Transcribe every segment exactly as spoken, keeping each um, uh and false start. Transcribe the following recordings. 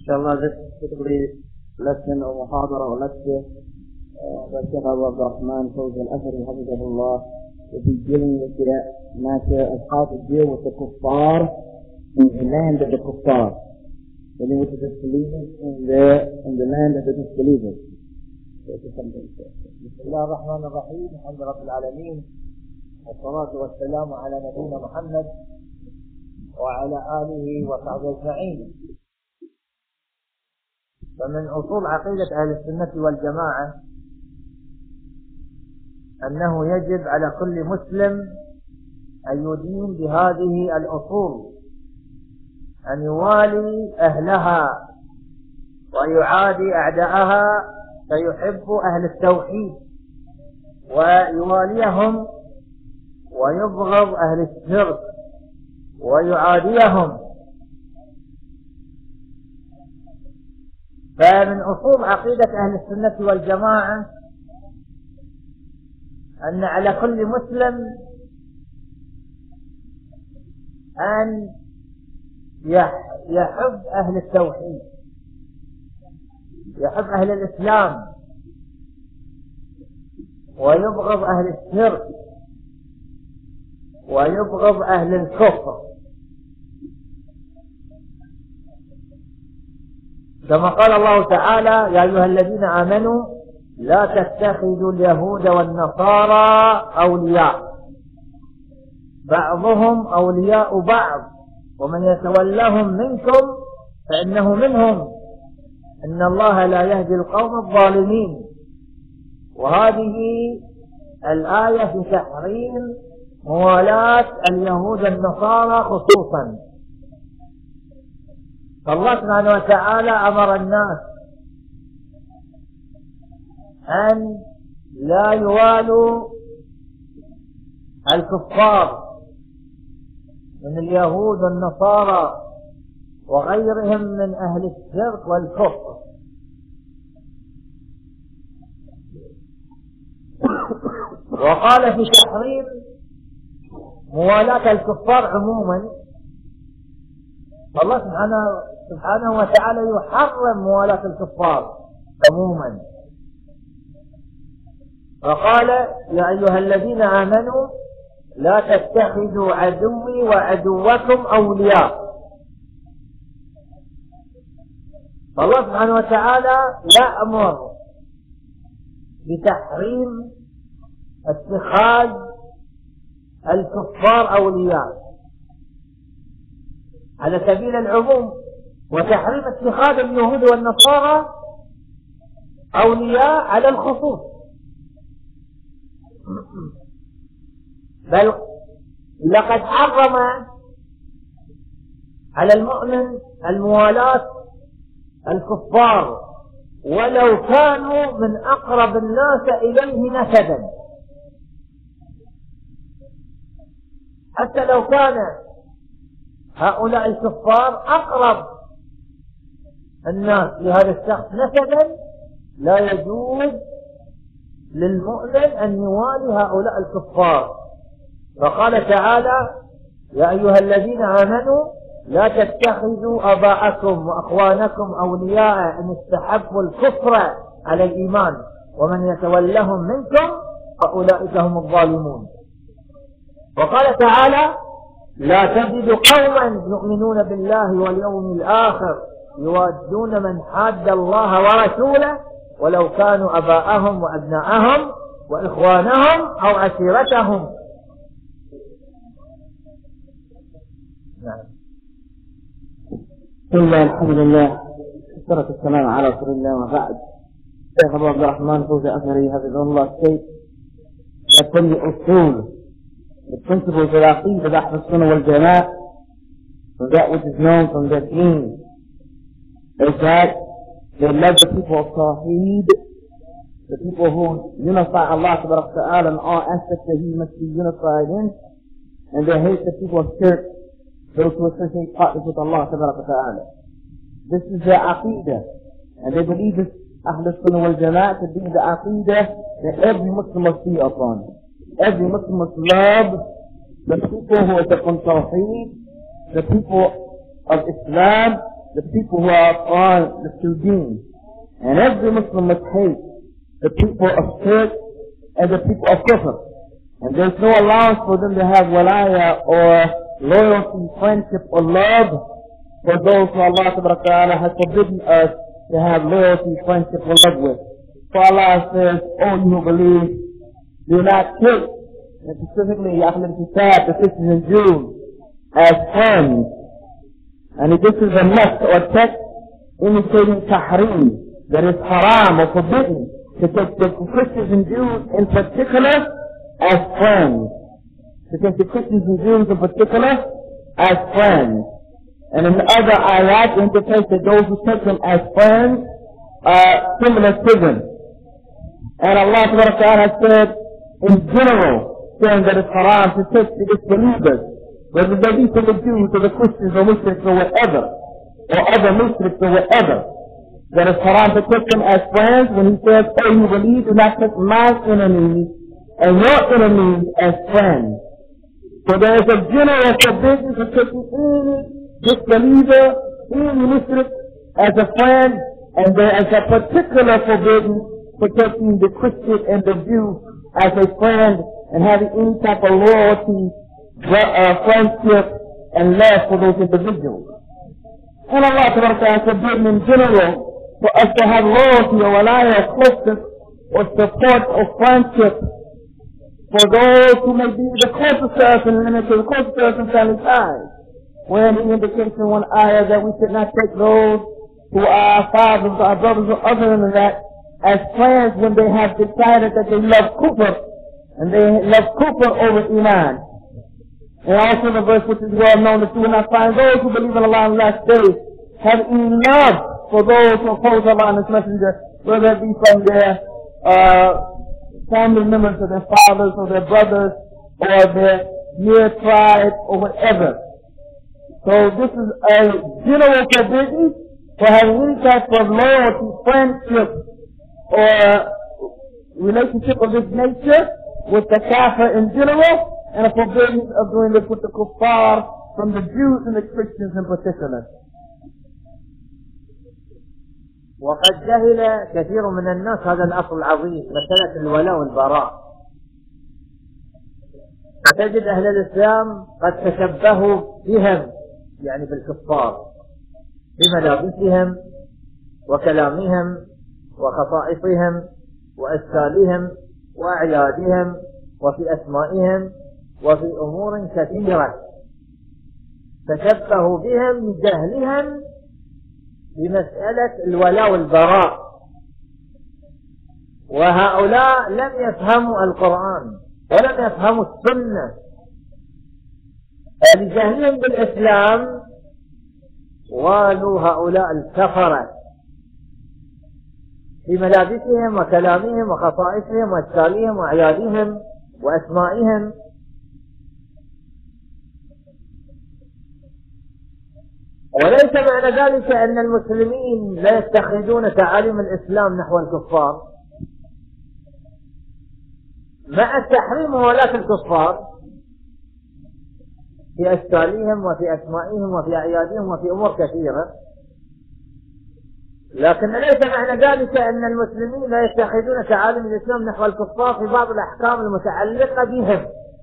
Inshallah, this particular lesson or muhadara or lecture uh, by Shaykh Arab-Eng Fawzi al-Athari Hafizahullah will be dealing with the matter of how to deal with the kuffar in the land of the kuffar, dealing with the disbelievers in the in the land of the disbelievers. بسم الله الرحمن الرحيم. الحمد لله رب العالمين، والصلاة والسلام على نبينا محمد وعلى آله وصحبه أجمعين. فمن أصول عقيدة أهل السنة والجماعة أنه يجب على كل مسلم أن يدين بهذه الأصول، أن يوالي أهلها ويعادي أعداءها، فيحب أهل التوحيد ويواليهم، ويبغض أهل الشرك ويعاديهم. فمن أصول عقيدة أهل السنة والجماعة أن على كل مسلم أن يحب أهل التوحيد، يحب أهل الإسلام، ويبغض أهل الشرك ويبغض أهل الكفر، كما قال الله تعالى: يا أيها الذين آمنوا لا تتخذوا اليهود والنصارى أولياء بعضهم أولياء بعض ومن يتولهم منكم فإنه منهم إن الله لا يهدي القوم الظالمين. وهذه الآية في تحريم موالاة اليهود النصارى خصوصا. فالله سبحانه وتعالى أمر الناس أن لا يوالوا الكفار من اليهود والنصارى وغيرهم من أهل الشرك والكفر. وقال في تحريم موالاة الكفار عموما، الله سبحانه, سبحانه وتعالى يحرم موالاة الكفار عموما، فقال: يا أيها الذين آمنوا لا تتخذوا عدوي وعدوكم أولياء. فالله سبحانه وتعالى يأمر بتحريم اتخاذ الكفار أولياء على سبيل العموم، وتحريم اتخاذ اليهود والنصارى أولياء على الخصوص. بل لقد حرم على المؤمن الموالاة الكفار ولو كانوا من أقرب الناس إليه نسبا، حتى لو كان هؤلاء الكفار أقرب الناس لهذا الشخص نسبا، لا يجوز للمؤمن أن يوالي هؤلاء الكفار. فقال تعالى: يا أيها الذين آمنوا لا تتخذوا آباءكم وأخوانكم أولياء إن استحبوا الكفر على الإيمان ومن يتولهم منكم فأولئك هم الظالمون. وقال تعالى: لا تجد قوما يؤمنون بالله واليوم الآخر يوادون من حاد الله ورسوله ولو كانوا أباءهم وأبناءهم وإخوانهم أو عشيرتهم. نعم. بسم الله، الحمد لله، والصلاة والسلام على رسول الله، وبعد. Shaykh Arab-Eng Fawzi al-Athari Hafizahullah states that from the usul, the principles of Aqeedah of Ahl Sunnah wal Jama'ah, from that which is known from their deen, is that they love the people of Tawheed, the people who unify Allah Tabaraka Ta'ala in all aspects that He must be unified in, and they hate the people of Shirk, those who associate partners with Allah Tabaraka Ta'ala. This is their Aqeedah, and they believe this Ahl Sunnah wal Jama'ah to be the Aqeedah that every Muslim must be upon. Every Muslim must love the people who are upon Tawheed, the people of Islam, the people who are on the Sudan. And every Muslim must hate the people of shirk and the people of kufr. And there's no allowance for them to have walaya or loyalty, friendship or love for those who Allah subhanahu wa ta'ala has forbidden us to have loyalty, friendship or love with. So Allah says, oh you who believe, do not take, and specifically Ahl al-Kitab, the Christians and Jews, as friends. And if this is a nas or text indicating tahrim, that is haram or forbidden to take the Christians and Jews in particular as friends. To take the Christians and Jews in particular as friends. And in the other ayat indicates that those who take them as friends are similar to them. And Allah subhanahu wa ta'ala has said in general, saying that it's haram to take the disbelievers, whether they be from the Jews or the Christians or Muslims or whatever, or other Muslims or whatever, that it's haram to take them as friends. When he says, oh you believe, do not take my enemies and your enemies as friends. So there is a general forbidden for taking any disbeliever, any Muslim as a friend, and there is a particular forbidden for taking the Christian and the Jew as a friend and having any type of loyalty, uh, friendship, and love for those individuals. And Allah has forbidden in general for us to have loyalty or walaya or closeness or support or friendship for those who may be the closest to us and limited to the closest to us in family ties. When he indicates in one ayah that we should not take those who are our fathers or our brothers or other than that as friends when they have decided that they love kufr and they love kufr over iman. And also the verse which is well known that you will not find those who believe in Allah on the last day have any love for those who oppose Allah and His Messenger, whether it be from their uh, family members or their fathers or their brothers or their near tribe or whatever. So this is a general forbidden for having any type of loyalty, friendship, or relationship of this nature with the kafir in general, and a forbiddance of doing this with the kuffar from the Jews and the Christians in particular. وقد جهل كثير من الناس هذا الأصل العظيم، مسألة الولاء والبراء. فتجد أهل الإسلام قد تشبهوا بهم، يعني بالكفار، بملابسهم وكلامهم وخصائصهم وأشكالهم وأعيادهم وفي أسمائهم وفي أمور كثيرة. تشبهوا بهم لجهلهم بمسألة الولاء والبراء، وهؤلاء لم يفهموا القرآن ولم يفهموا السنة، لجهلهم بالإسلام والوا هؤلاء الكفرة في ملابسهم وكلامهم وخصائصهم وأشكالهم وأعيادهم وأسمائهم. وليس معنى ذلك أن المسلمين لا يتخذون تعاليم الإسلام نحو الكفار، مع التحريم ولاة الكفار في أشكالهم وفي أسمائهم وفي أعيادهم وفي أمور كثيرة، لكن ليس معنى ذلك أن المسلمين لا يتخذون تعاليم الإسلام نحو الكفار في بعض الأحكام المتعلقة بهم،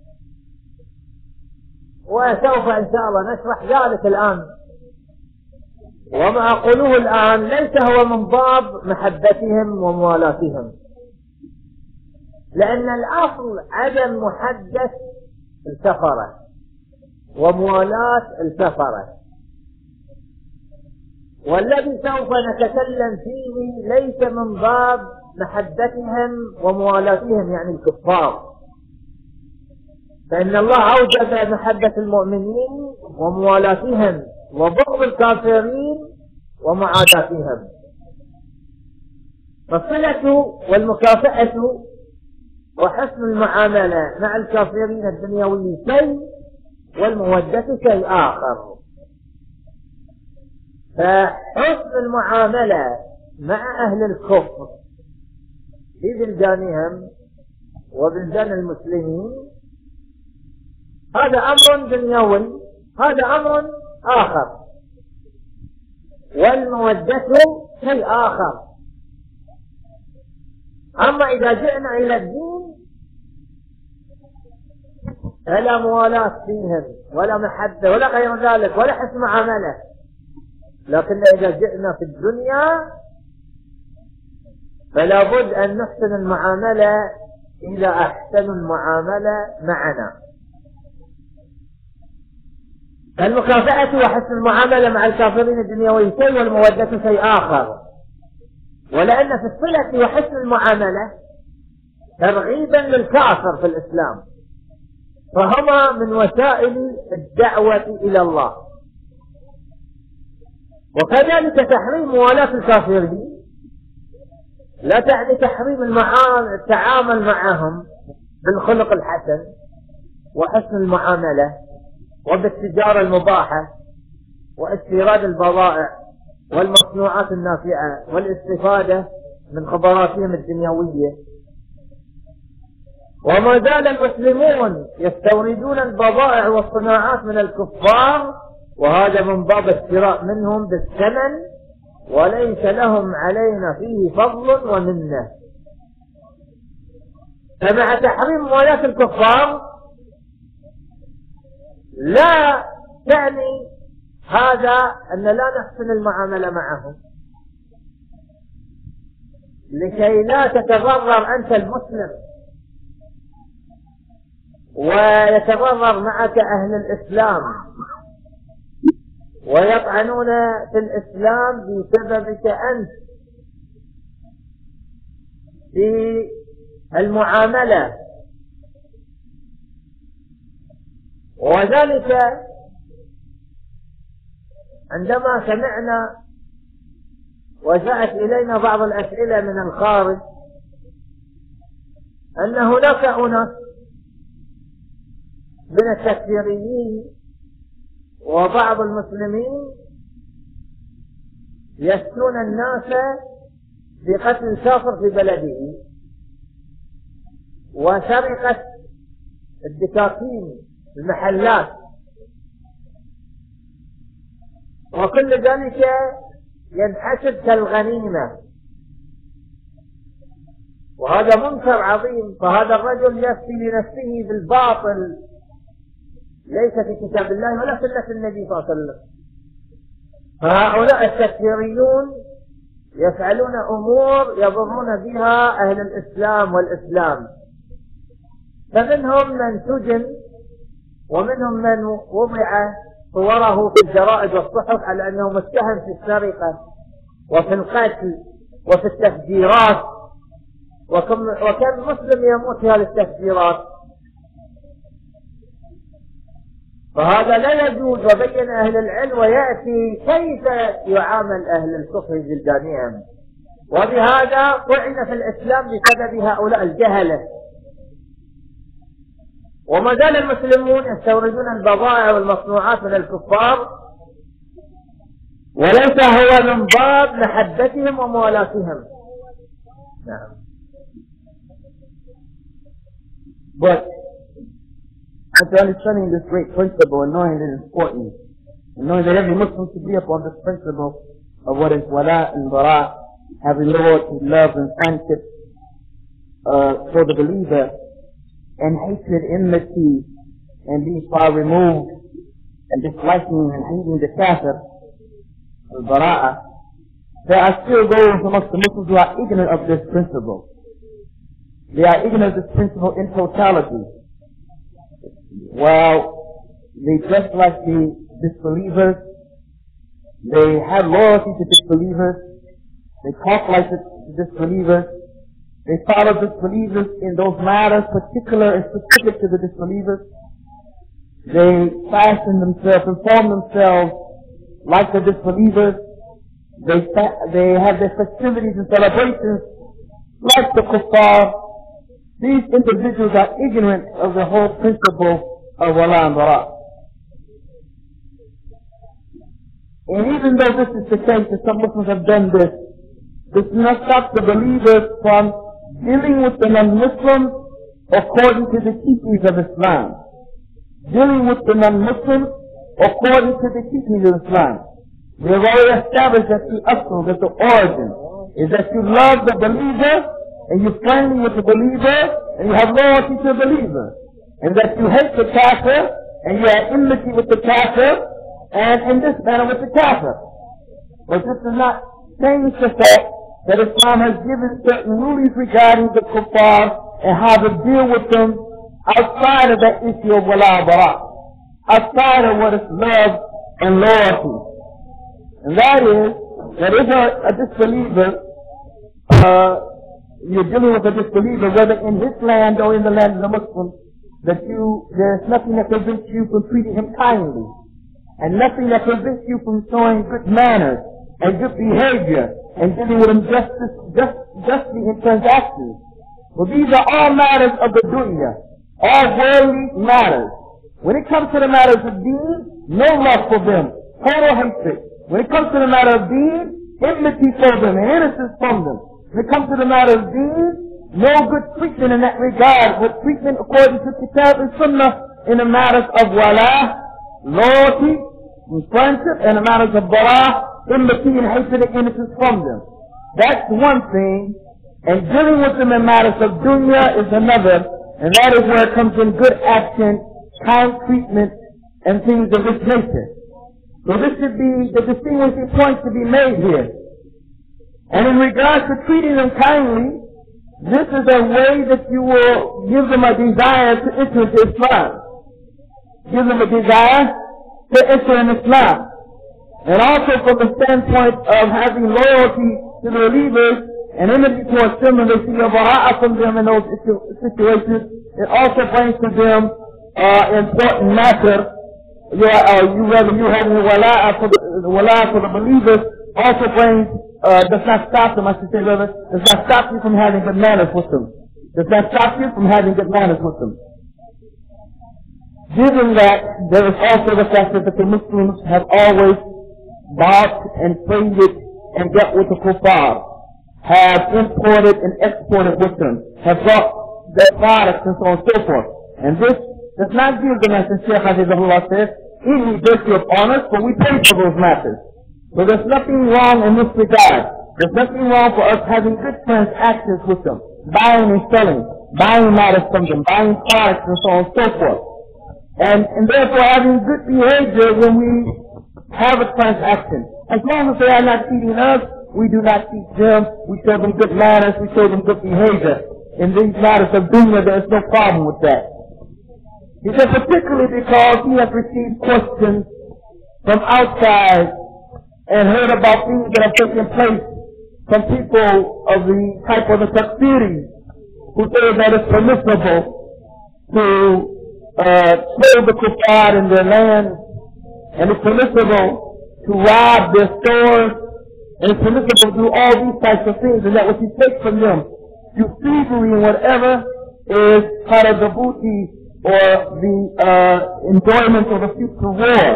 وسوف إن شاء الله نشرح ذلك الآن. وما أقوله الآن ليس هو من باب محبتهم وموالاتهم، لأن الأصل عدم محبة الكفرة وموالاة الكفرة، والذي سوف نتكلم فيه ليس من باب محبتهم وموالاتهم يعني الكفار، فإن الله أوجب محبة المؤمنين وموالاتهم وبغض الكافرين ومعاداتهم. فالصلة والمكافأة وحسن المعاملة مع الكافرين الدنيوي شيء والمودة شيء آخر. فحسن المعاملة مع أهل الكفر في بلدانهم وبلدان المسلمين هذا أمر دنيوي، هذا أمر آخر. والمودة شيء آخر. أما إذا جئنا إلى الدين فلا موالاة فيهم ولا محبة ولا غير ذلك ولا حسن معاملة. لكن إذا جئنا في الدنيا فلا بد أن نحسن المعاملة إلى أحسن المعاملة معنا. المكافأة وحسن المعاملة مع الكافرين الدنيوي شيء والمودة شيء آخر. ولأن في الصلة وحسن المعاملة ترغيبا للكافر في الإسلام، فهما من وسائل الدعوة إلى الله. وكذلك تحريم موالاة الكافرين لا تعني تحريم التعامل معهم بالخلق الحسن وحسن المعاملة وبالتجارة المباحة واستيراد البضائع والمصنوعات النافعة والاستفادة من خبراتهم الدنيوية. وما زال المسلمون يستوردون البضائع والصناعات من الكفار، وهذا من باب الشراء منهم بالثمن، وليس لهم علينا فيه فضل ومنة. فمع تحريم موالاة الكفار لا تعني هذا أن لا نحسن المعاملة معهم، لكي لا تتضرر أنت المسلم ويتضرر معك أهل الإسلام ويطعنون في الإسلام بسببك أنت في المعاملة. وذلك عندما سمعنا وجاءت إلينا بعض الأسئلة من الخارج أن هناك أناس من التكفيريين وبعض المسلمين يفتون الناس بقتل الكافر في بلده وسرقة الدكاكين المحلات وكل ذلك ينحسب كالغنيمة، وهذا منكر عظيم. فهذا الرجل يفتي لنفسه بالباطل ليس في كتاب الله ولا سنة النبي صلى الله عليه وسلم. فهؤلاء التكفيريون يفعلون أمور يضرون بها أهل الإسلام والإسلام، فمنهم من سجن ومنهم من وضع صوره في الجرائد والصحف على أنه متهم في السرقة وفي القتل وفي التفجيرات، وكم وكم مسلم يموت في هذه التفجيرات. فهذا لا يجوز، وبين أهل العلم ويأتي كيف يعامل أهل الكفر جلدانهم. وبهذا طعن في الإسلام بسبب هؤلاء الجهلة. وما زال المسلمون يستوردون البضائع والمصنوعات من الكفار، وليس هو من باب محبتهم وموالاتهم. نعم. But after understanding this great principle and knowing that it's important, and knowing that every Muslim should be upon this principle of what is wala and bara, having loyalty, love and friendship uh, for the believer, and hatred, enmity, and being far removed, and disliking and hating the kafir, al-bara'a. There are still those amongst the Muslims who are ignorant of this principle. They are ignorant of this principle in totality. While they dress like the disbelievers, they have loyalty to disbelievers, they talk like the disbelievers, they follow disbelievers in those matters particular and specific to the disbelievers. They fashion themselves and form themselves like the disbelievers. They they have their festivities and celebrations like the kuffar. These individuals are ignorant of the whole principle of wala and bara. And even though this is the case, that some Muslims have done this, this does not stop the believers from dealing with the non-Muslims according to the teachings of Islam. Dealing with the non-Muslims according to the teachings of Islam. We have already established that the asl, that the origin, is that you love the believer, and you're friendly with the believer, and you have loyalty to the believer. And that you hate the kafir, and you have enmity with the kafir, and in this manner with the kafir. But this does not change the fact that Islam has given certain rulings regarding the kuffar and how to deal with them outside of that issue of wala bara, outside of what is love and loyalty. And that is, that if a, a disbeliever, uh, you're dealing with a disbeliever, whether in his land or in the land of the Muslims, that you, there's nothing that prevents you from treating him kindly, and nothing that prevents you from showing good manners and good behavior, and dealing with him justice, just, justly in transactions. Well, these are all matters of the dunya, all worldly matters. When it comes to the matters of deen, no love for them, total hatred. When it comes to the matter of deen, enmity for them and innocence from them. When it comes to the matter of deen, no good treatment in that regard, but treatment according to Kitab and Sunnah in the matters of wala, loyalty, and friendship, and the matters of bara, enmity and hatred and innocence from them. That's one thing, and dealing with them in matters of dunya is another, and that is where it comes in good action, kind treatment, and things of this nature. So this should be the distinguishing point to be made here. And in regards to treating them kindly, this is a way that you will give them a desire to enter into Islam. Give them a desire to enter in Islam. And also from the standpoint of having loyalty to the believers and enmity towards them, and they see a bara'ah from them in those situations, it also brings to them uh, important matter. You, uh, you rather you having wala for the wala for the believers also brings uh, does not stop them. I should say rather does not stop you from having good manners with them. Does not stop you from having good manners with them. Given that, there is also the fact that the Muslims have always bought and traded and dealt with the kuffar, have imported and exported with them, have brought their products and so on and so forth, and this does not give them, as the Shaykh Hafizahullah says, any virtue of honor, for we pay for those matters. So there's nothing wrong in this regard. There's nothing wrong for us having good transactions with them, buying and selling, buying matters from them, buying products and so on and so forth. And, and therefore having good behavior when we have a transaction. As long as they are not cheating us, we do not cheat them, we show them good manners, we show them good behavior. In these matters of dunya, there's no problem with that. He said particularly because he has received questions from outside and heard about things that have taken place from people of the type of the takfiri who say that it's permissible to uh, kill the kuffar in their land, and it's permissible to rob their stores, and it's permissible to do all these types of things, and that what you take from them, you thievery and whatever is part of the booty or the uh, enjoyment of the future war.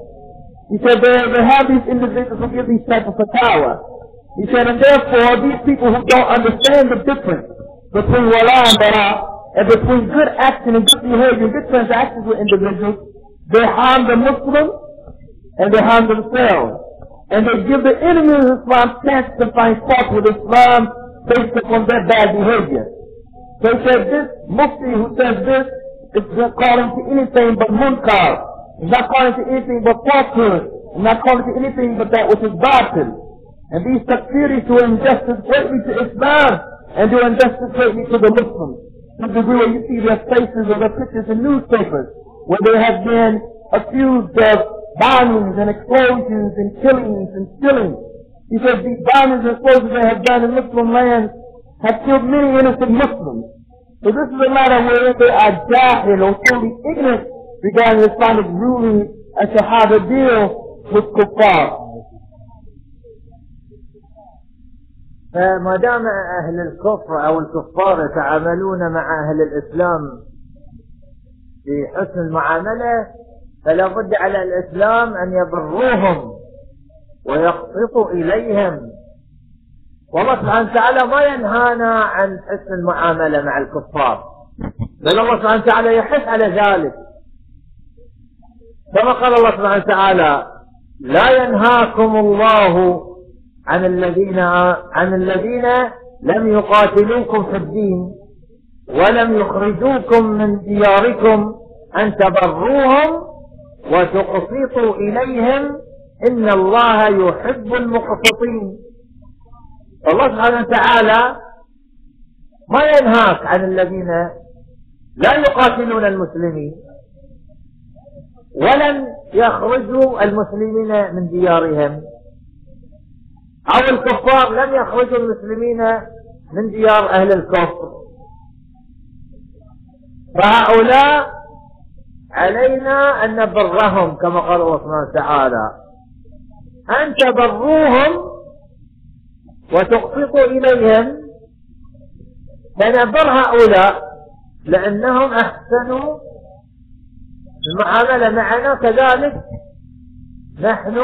He said they, they have these individuals who give these type of fatwa. He said, and therefore these people who don't understand the difference between wala and bara, and between good action and good behavior, good transactions with individuals, they harm the Muslims and they harm themselves. And they give the enemy of Islam chance to find fault with Islam based upon their bad behavior. So he said this mufti who says this is not calling to anything but munkar. It's not calling to anything but falsehood. It's not calling to anything but that which is batil. And these takfiris do injustice greatly to Islam and do injustice greatly to the Muslims. To the degree where you see their faces or their pictures in newspapers where they have been accused of bombings and explosions and killings and killings. He says these bombings and explosions they have done in Muslim lands have killed many innocent Muslims. So this is a matter where they are jahil or totally ignorant regarding Islamic ruling as to how to deal with kuffar. فما دام أهل الكفر أو الكفار يتعاملون مع أهل الإسلام بحسن المعاملة، فلا بد على الإسلام أن يبروهم ويقسطوا إليهم. والله سبحانه وتعالى ما ينهانا عن حسن المعاملة مع الكفار، بل الله سبحانه وتعالى يحث على ذلك، كما قال الله سبحانه وتعالى لا ينهاكم الله عن الذين عن الذين لم يقاتلوكم في الدين ولم يخرجوكم من دياركم أن تبروهم وتقسطوا إليهم إن الله يحب المقسطين. الله سبحانه وتعالى ما ينهاك عن الذين لا يقاتلون المسلمين ولن يخرجوا المسلمين من ديارهم، أو الكفار لم يخرجوا المسلمين من ديار أهل الكفر، فهؤلاء علينا أن نبرهم كما قال الله سبحانه وتعالى أن تبروهم وتقسطوا إليهم، فنبر هؤلاء لأنهم أحسنوا المعاملة معنا، كذلك نحن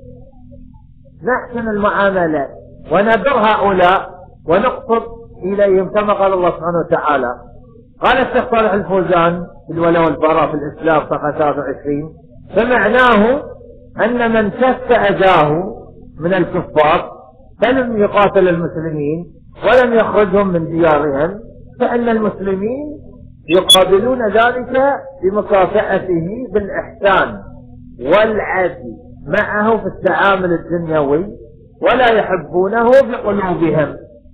نحسن المعاملة ونبر هؤلاء ونقسط إليهم كما قال الله سبحانه وتعالى. قال الشيخ صالح الفوزان في الولاء والبراء في الإسلام صفحة ثلاثة وعشرين: فمعناه أن من كف أذاه من الكفار فلم يقاتل المسلمين ولم يخرجهم من ديارهم، فإن المسلمين يقابلون ذلك بمكافأته بالإحسان والعدل معه في التعامل الدنيوي ولا يحبونه بقلوبهم.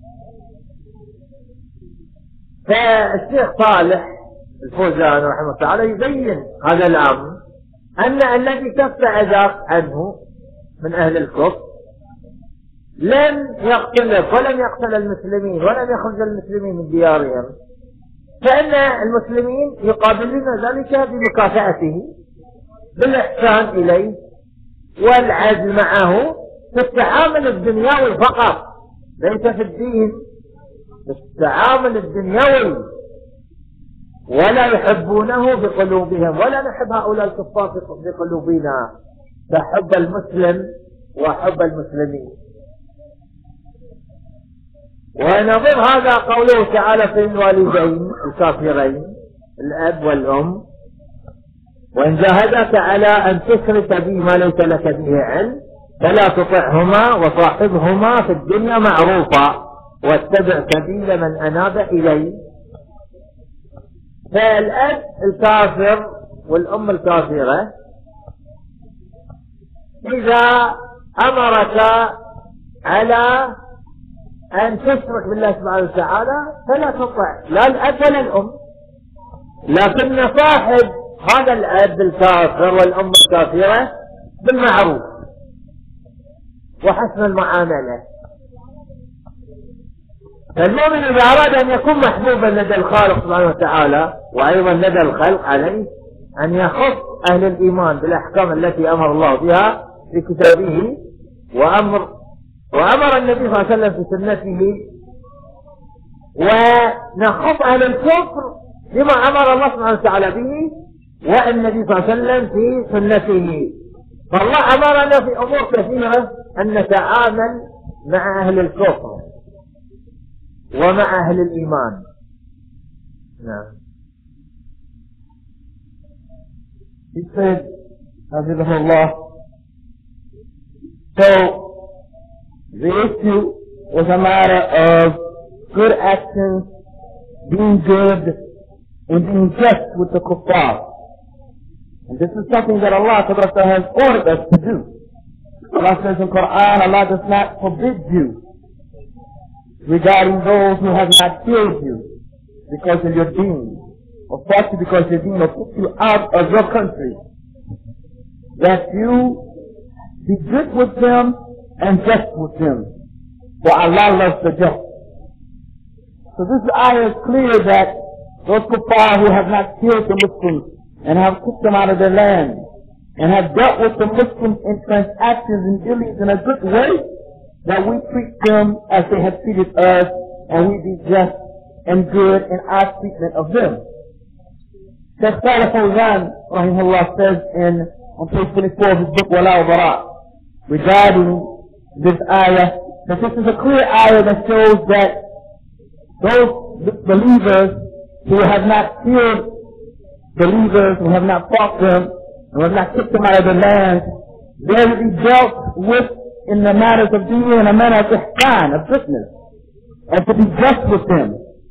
فالشيخ صالح الفوزان رحمه الله تعالى يبين هذا الأمر، أن الذي كف أذاك عنه من أهل الكفر لم يقتلك ولم يقتل المسلمين ولم يخرج المسلمين من ديارهم، فإن المسلمين يقابلون ذلك بمكافأته بالإحسان إليه والعدل معه في التعامل الدنيوي فقط، ليس في الدين، في التعامل الدنيوي، ولا يحبونه بقلوبهم، ولا نحب هؤلاء الكفار بقلوبنا فحب المسلم وحب المسلمين. ونظر هذا قوله تعالى في الوالدين الكافرين الأب والأم: وإن جاهداك على أن تشرك بي ما ليس لك به علم فلا تطعهما وصاحبهما في الدنيا معروفا واتبع سبيل من أناب إلي. فالأب الكافر والأم الكافرة إذا أمرك على أن تشرك بالله سبحانه وتعالى فلا تطع لا الأب ولا الأم، لكن صاحب هذا الأب الكافر والأم الكافرة بالمعروف وحسن المعاملة. فالمؤمن إذا أراد أن يكون محبوبا لدى الخالق سبحانه وتعالى وأيضا لدى الخلق عليه أن يخص أهل الإيمان بالأحكام التي أمر الله بها في كتابه وأمر وأمر النبي صلى الله عليه وسلم في سنته، ونخص أهل الكفر بما أمر الله سبحانه وتعالى به والنبي صلى الله عليه وسلم في سنته. فالله أمرنا في أمور كثيرة أن نتعامل مع أهل الكفر ومع أهل الإيمان. نعم. He said, Hafizahullah, so the issue was a matter of good actions, being good, and being just with the kuffar. And this is something that Allah has ordered us to do. Allah says in Qur'an, Allah does not forbid you regarding those who have not killed you because of your deen, or fought you because your deen, or put you out of your country, that you be good with them and just with them, for Allah loves the just. So this ayah is clear that those kuffar who have not killed the Muslims and have kicked them out of their land and have dealt with the Muslims in transactions and dealings in a good way, that we treat them as they have treated us, and we be just and good in our treatment of them. Shaykh Salih Fawzan, rahimahullah, says in on page twenty-four of his book Wala wa Bara, regarding this ayah, that this is a clear ayah that shows that those believers who have not killed believers, who have not fought them, who have not kicked them out of the land, they will be dealt with in the matters of dunya in a manner of ihsan, of goodness, and to be just with them,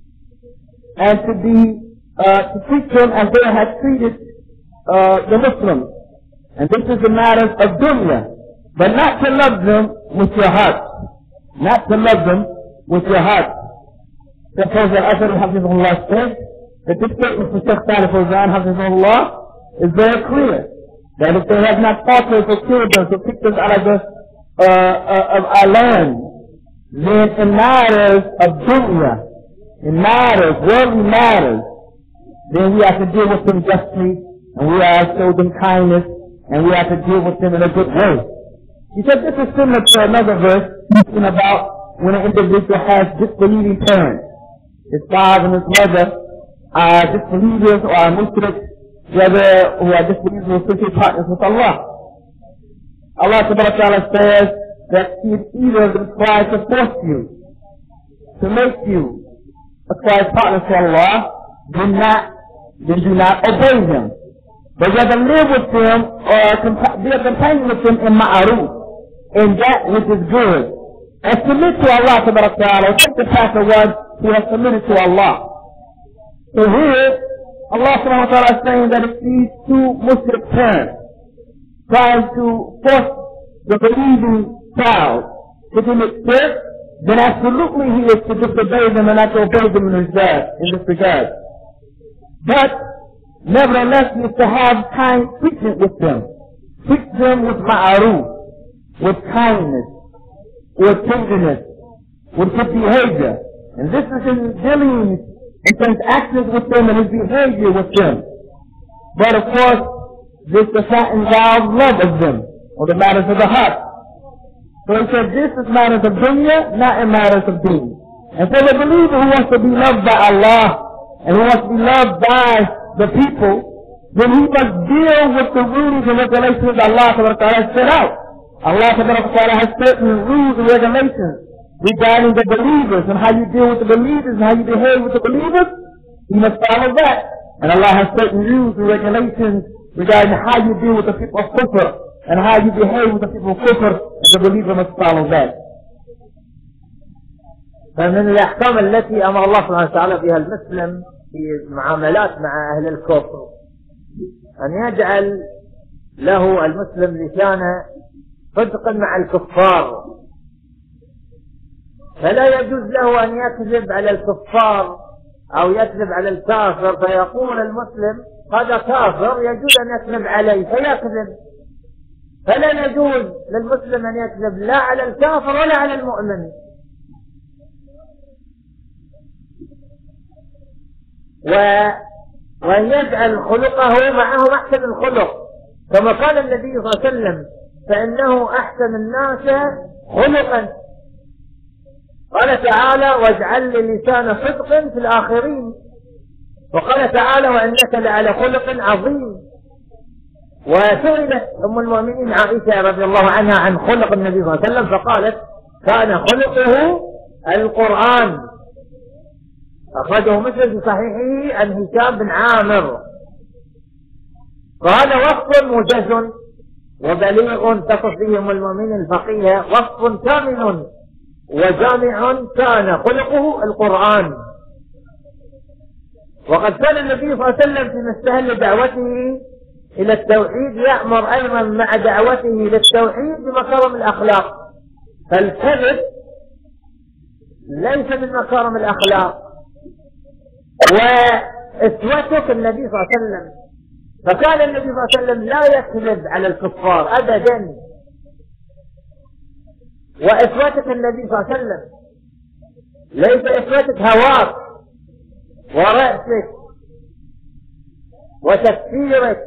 and to be uh, to treat them as they had treated uh, the Muslims. And this is the matters of dunya, but not to love them with your heart, not to love them with your heart. The Prophet al-Athari Hafizullah says that this statement from Shaykh Salih Fawzan Hafizullah is very clear, that if they have not fought us or killed us or picked us out of the uh, uh, of our land, then in matters of dunya, in matters, worldly matters, then we have to deal with them justly, and we have to show them kindness, and we have to deal with them in a good way. He said this is similar to another verse speaking about when an individual has disbelieving parents. His father and his mother are disbelievers or are muslims, whether who are disbelievers or associate partners with Allah. Allah subhanahu wa ta'ala says that He is either of them tries to force you, to make you ascribe partners to Allah, then not, then do not obey them. But rather live with them or be a companion with them in ma'aruf, in that which is good. And submit to Allah subhanahu wa ta'ala, take the path of one who has submitted to Allah. So here, Allah subhanahu wa ta'ala is saying that if these two Muslim parents try to force the believing child to commit shirk, then absolutely he is to disobey them and not to obey them in regard, in this regard. But nevertheless, he is to have kind treatment with them. Treat them with ma'aruf, with kindness, with tenderness, with good behavior. And this is in dealings and transactions with them and his behavior with them. But of course, this does not involve love of them, or the matters of the heart. So he said this is matters of dunya, not in matters of deen. And for the believer who wants to be loved by Allah, and who wants to be loved by the people, then he must deal with the rules and regulations Allah has set out. Allah has certain rules and regulations regarding the believers and how you deal with the believers and how you behave with the believers. You must follow that. And Allah has certain rules and regulations regarding how you deal with the people of kufr and how you behave with the people of kufr, and the believer must follow that. فمن الأحكام التي أمر الله سبحانه وتعالى بها المسلم في المعاملات مع أهل الكفر أن يجعل له المسلم لسان صدق مع الكفار، فلا يجوز له أن يكذب على الكفار أو يكذب على الكافر فيقول المسلم هذا كافر يجوز أن يكذب عليه فيكذب. فلا يجوز للمسلم أن يكذب لا على الكافر ولا على المؤمن. و... وأن يجعل خلقه معهم أحسن الخلق، كما قال النبي صلى الله عليه وسلم فإنه أحسن الناس خلقا. قال تعالى واجعل لي لسان صدق في الآخرين، وقال تعالى وإنك لعلى خلق عظيم. وسئلت أم المؤمنين عائشة رضي الله عنها عن خلق النبي صلى الله عليه وسلم فقالت كان خلقه القرآن. أخرجه مسلم في صحيحه عن هشام بن عامر. وهذا وصف موجز وبليغ تصف به أم المؤمنين الفقيه، وصف كامل وجامع كان خلقه القرآن. وقد كان النبي صلى الله عليه وسلم في مستهل دعوته إلى التوحيد يأمر أيضا مع دعوته للتوحيد بمكارم الأخلاق، فالكذب ليس من مكارم الأخلاق. وإسوتك النبي صلى الله عليه وسلم، فكان النبي صلى الله عليه وسلم لا يكذب على الكفار أبدا. وإسوتك النبي صلى الله عليه وسلم ليس إسوتك هواك ورأسك وتفكيرك،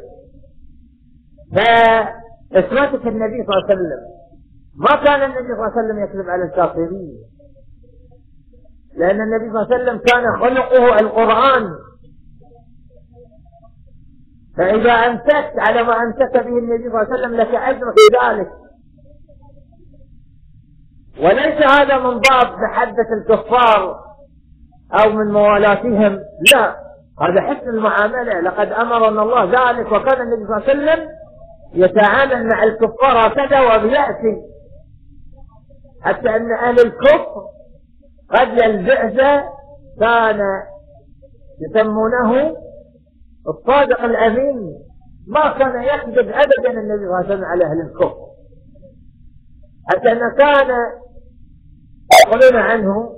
فإسوتك النبي صلى الله عليه وسلم. ما كان النبي صلى الله عليه وسلم يكذب على الكافرين، لأن النبي صلى الله عليه وسلم كان خلقه القرآن. فإذا أمسكت على ما أمسك به النبي صلى الله عليه وسلم لك أجر في ذلك. وليس هذا من باب محبة الكفار أو من موالاتهم، لا، هذا حسن المعاملة. لقد أمرنا الله ذلك، وكان النبي صلى الله عليه وسلم يتعامل مع الكفار هكذا وبيأتي حتى أن أهل الكفر قبل البعثة كان يسمونه الصادق الأمين، ما كان يكذب أبدا النبي صلى الله عليه وسلم على أهل الكفر، حتى أنه كان يقولون عنه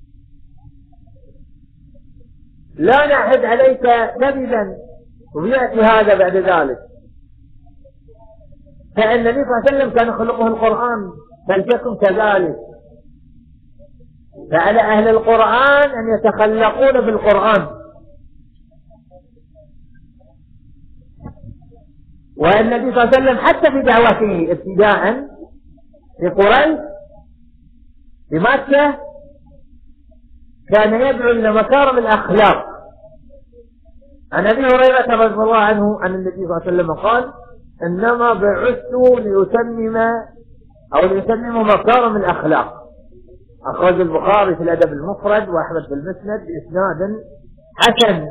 لا نعهد عليك كذبا، ويأتي هذا بعد ذلك. فإن النبي صلى الله عليه وسلم كان خلقه القرآن، فلتكن كذلك. فعلى أهل القرآن أن يتخلقون بالقرآن، والنبي صلى الله عليه وسلم حتى في دعوته ابتداء في قريش في مكة كان يدعو إلى مكارم الأخلاق. عن أبي هريرة رضي الله عنه أن النبي صلى الله عليه وسلم قال: إنما بعثت ليتمم أو ليتمم مكارم الأخلاق. أخرج البخاري في الأدب المفرد وأحمد في المسند بإسناد حسن.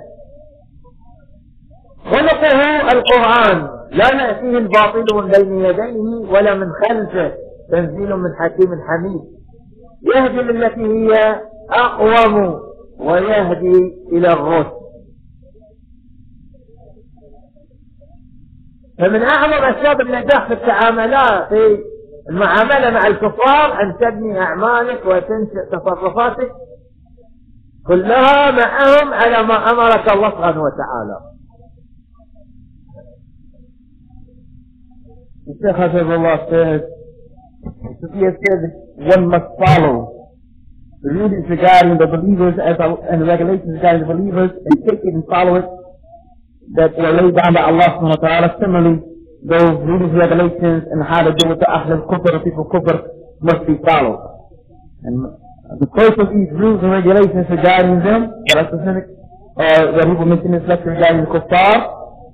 خلقه القرآن، لا نأتيه الباطل من بين يديه ولا من خلفه، تنزيل من حكيم حميد، يهدي للتي هي أقوم ويهدي إلى الرشد. فمن أعظم أسباب النجاح في التعاملات في المعاملة مع الكفار أن تبني أعمالك وتنشئ تصرفاتك كلها معهم على ما أمرك الله سبحانه وتعالى. الشيخ حفظه الله says, he has said one must follow the rulings regarding the believers as a, and the regulations regarding the believers and take it and follow it that were laid down by Allah subhanahu wa ta'ala. Similarly, those rulings, regulations, and how to deal with the Ahl al-Kufr, the people of Kufr, must be followed. And the first of these rules and regulations regarding them, that are specific, uh, that he will mention in this lecture regarding the Kuffar,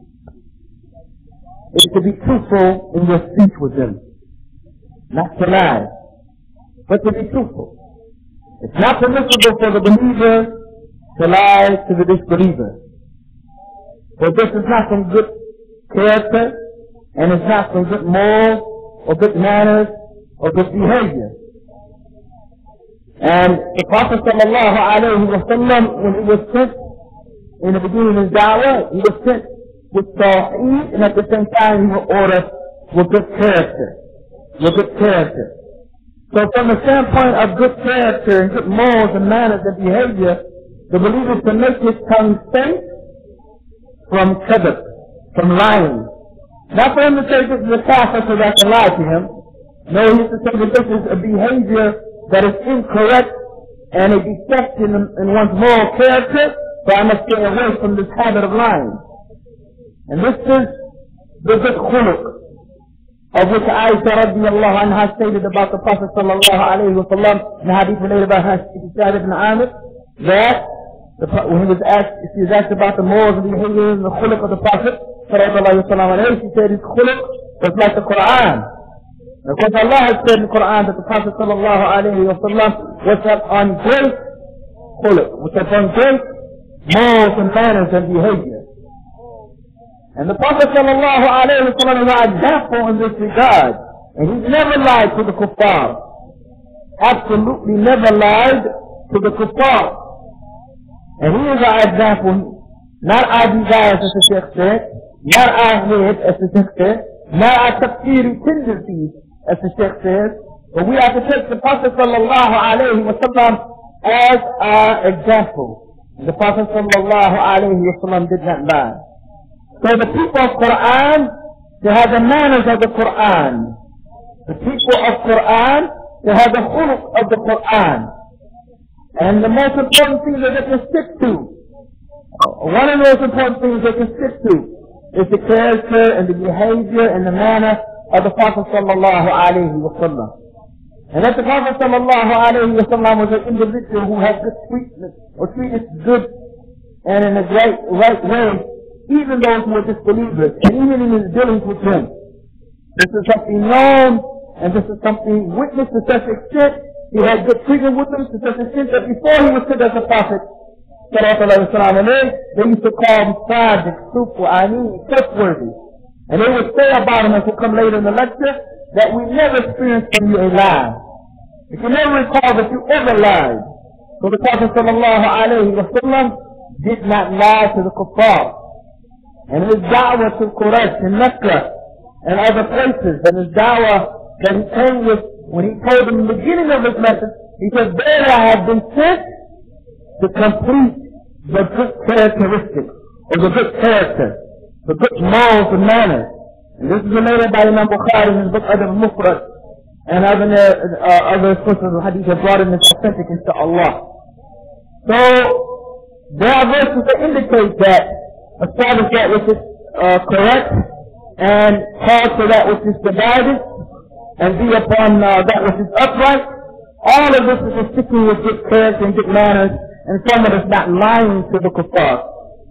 is to be truthful in your speech with them. Not to lie, but to be truthful. It's not permissible for the believer to lie to the disbeliever. For this is not some good character, and it's not some good morals, or good manners, or good behavior. And the Prophet sallallahu alayhi wa sallam, when he was sent in the beginning of his da'wah, he was sent with tawheed, and at the same time he was ordered with good character. With good character. So from the standpoint of good character and good morals and manners and behavior, the believer can make his tongue safe from kadhib, from lying. Not for him to say this is a kafir so that I can lie to him. No, he has to say that this is a behavior that is incorrect and a defect in, in one's moral character, so I must stay away from this habit of lying. And this is the good khuluq, of which Aisha radiallahu anha stated about the Prophet sallallahu alayhi wa sallam in the hadith related by Hashid ibn Amir, that The, when he was asked, she was asked about the morals and behavior and the khuluq of the Prophet, she said his khuluq was like the Qur'an. And of course Allah has said in the Qur'an that the Prophet sallallahu alayhi wa sallam was on great khuluq, was upon great morals and manners and behavior. And the Prophet sallallahu alayhi wa sallam is our example in this regard. And he never lied to the kuffar. Absolutely never lied to the kuffar. And he is our example, not our desires as the Sheikh said, not our head as the Sheikh said, not our tafsiri tendencies as the Sheikh says, but we have to take the Prophet sallallahu alayhi wa sallam as our example. The Prophet sallallahu alayhi wa sallam did not lie. So the people of Qur'an, they have the manners of the Qur'an. The people of Qur'an, they have the khuluq of the Qur'an. And the most important thing that they can stick to, one of the most important things they can stick to, is the character and the behavior and the manner of the Prophet sallallahu alayhi wa sallam. And that the Prophet sallallahu alayhi wa sallam was an individual who had good treatment, or treated good and in a great, right way, even those who were disbelievers, and even in his dealings with them. This is something known, and this is something witnessed to such extent. He had good treatment with them to such extent that before he was sent as a prophet, they used to call him Sadiq, Sufu, Ani, trustworthy. And they would say about him, as will come later in the lecture, that we never experienced from you a lie. We can never recall that you ever lied. So the Prophet sallallahu alayhi wa sallam did not lie to the kuffar. And his da'wah to Quraysh in Mecca and other places, and his da'wah that he came with, when he told them in the beginning of his message, he said, there I have been sent to complete the good characteristics, or the good character, the good morals and manners. And this is related by Imam Bukhari in his book Adab al-Mufrad, and other, uh, other sources of hadith have brought in this authentic inshaAllah. So, there are verses that indicate that, establish that which is uh, correct, and call for that which is divided, and be upon uh, that which is upright. All of this is sticking with good character and good manners, and someone is not lying to the kuffar.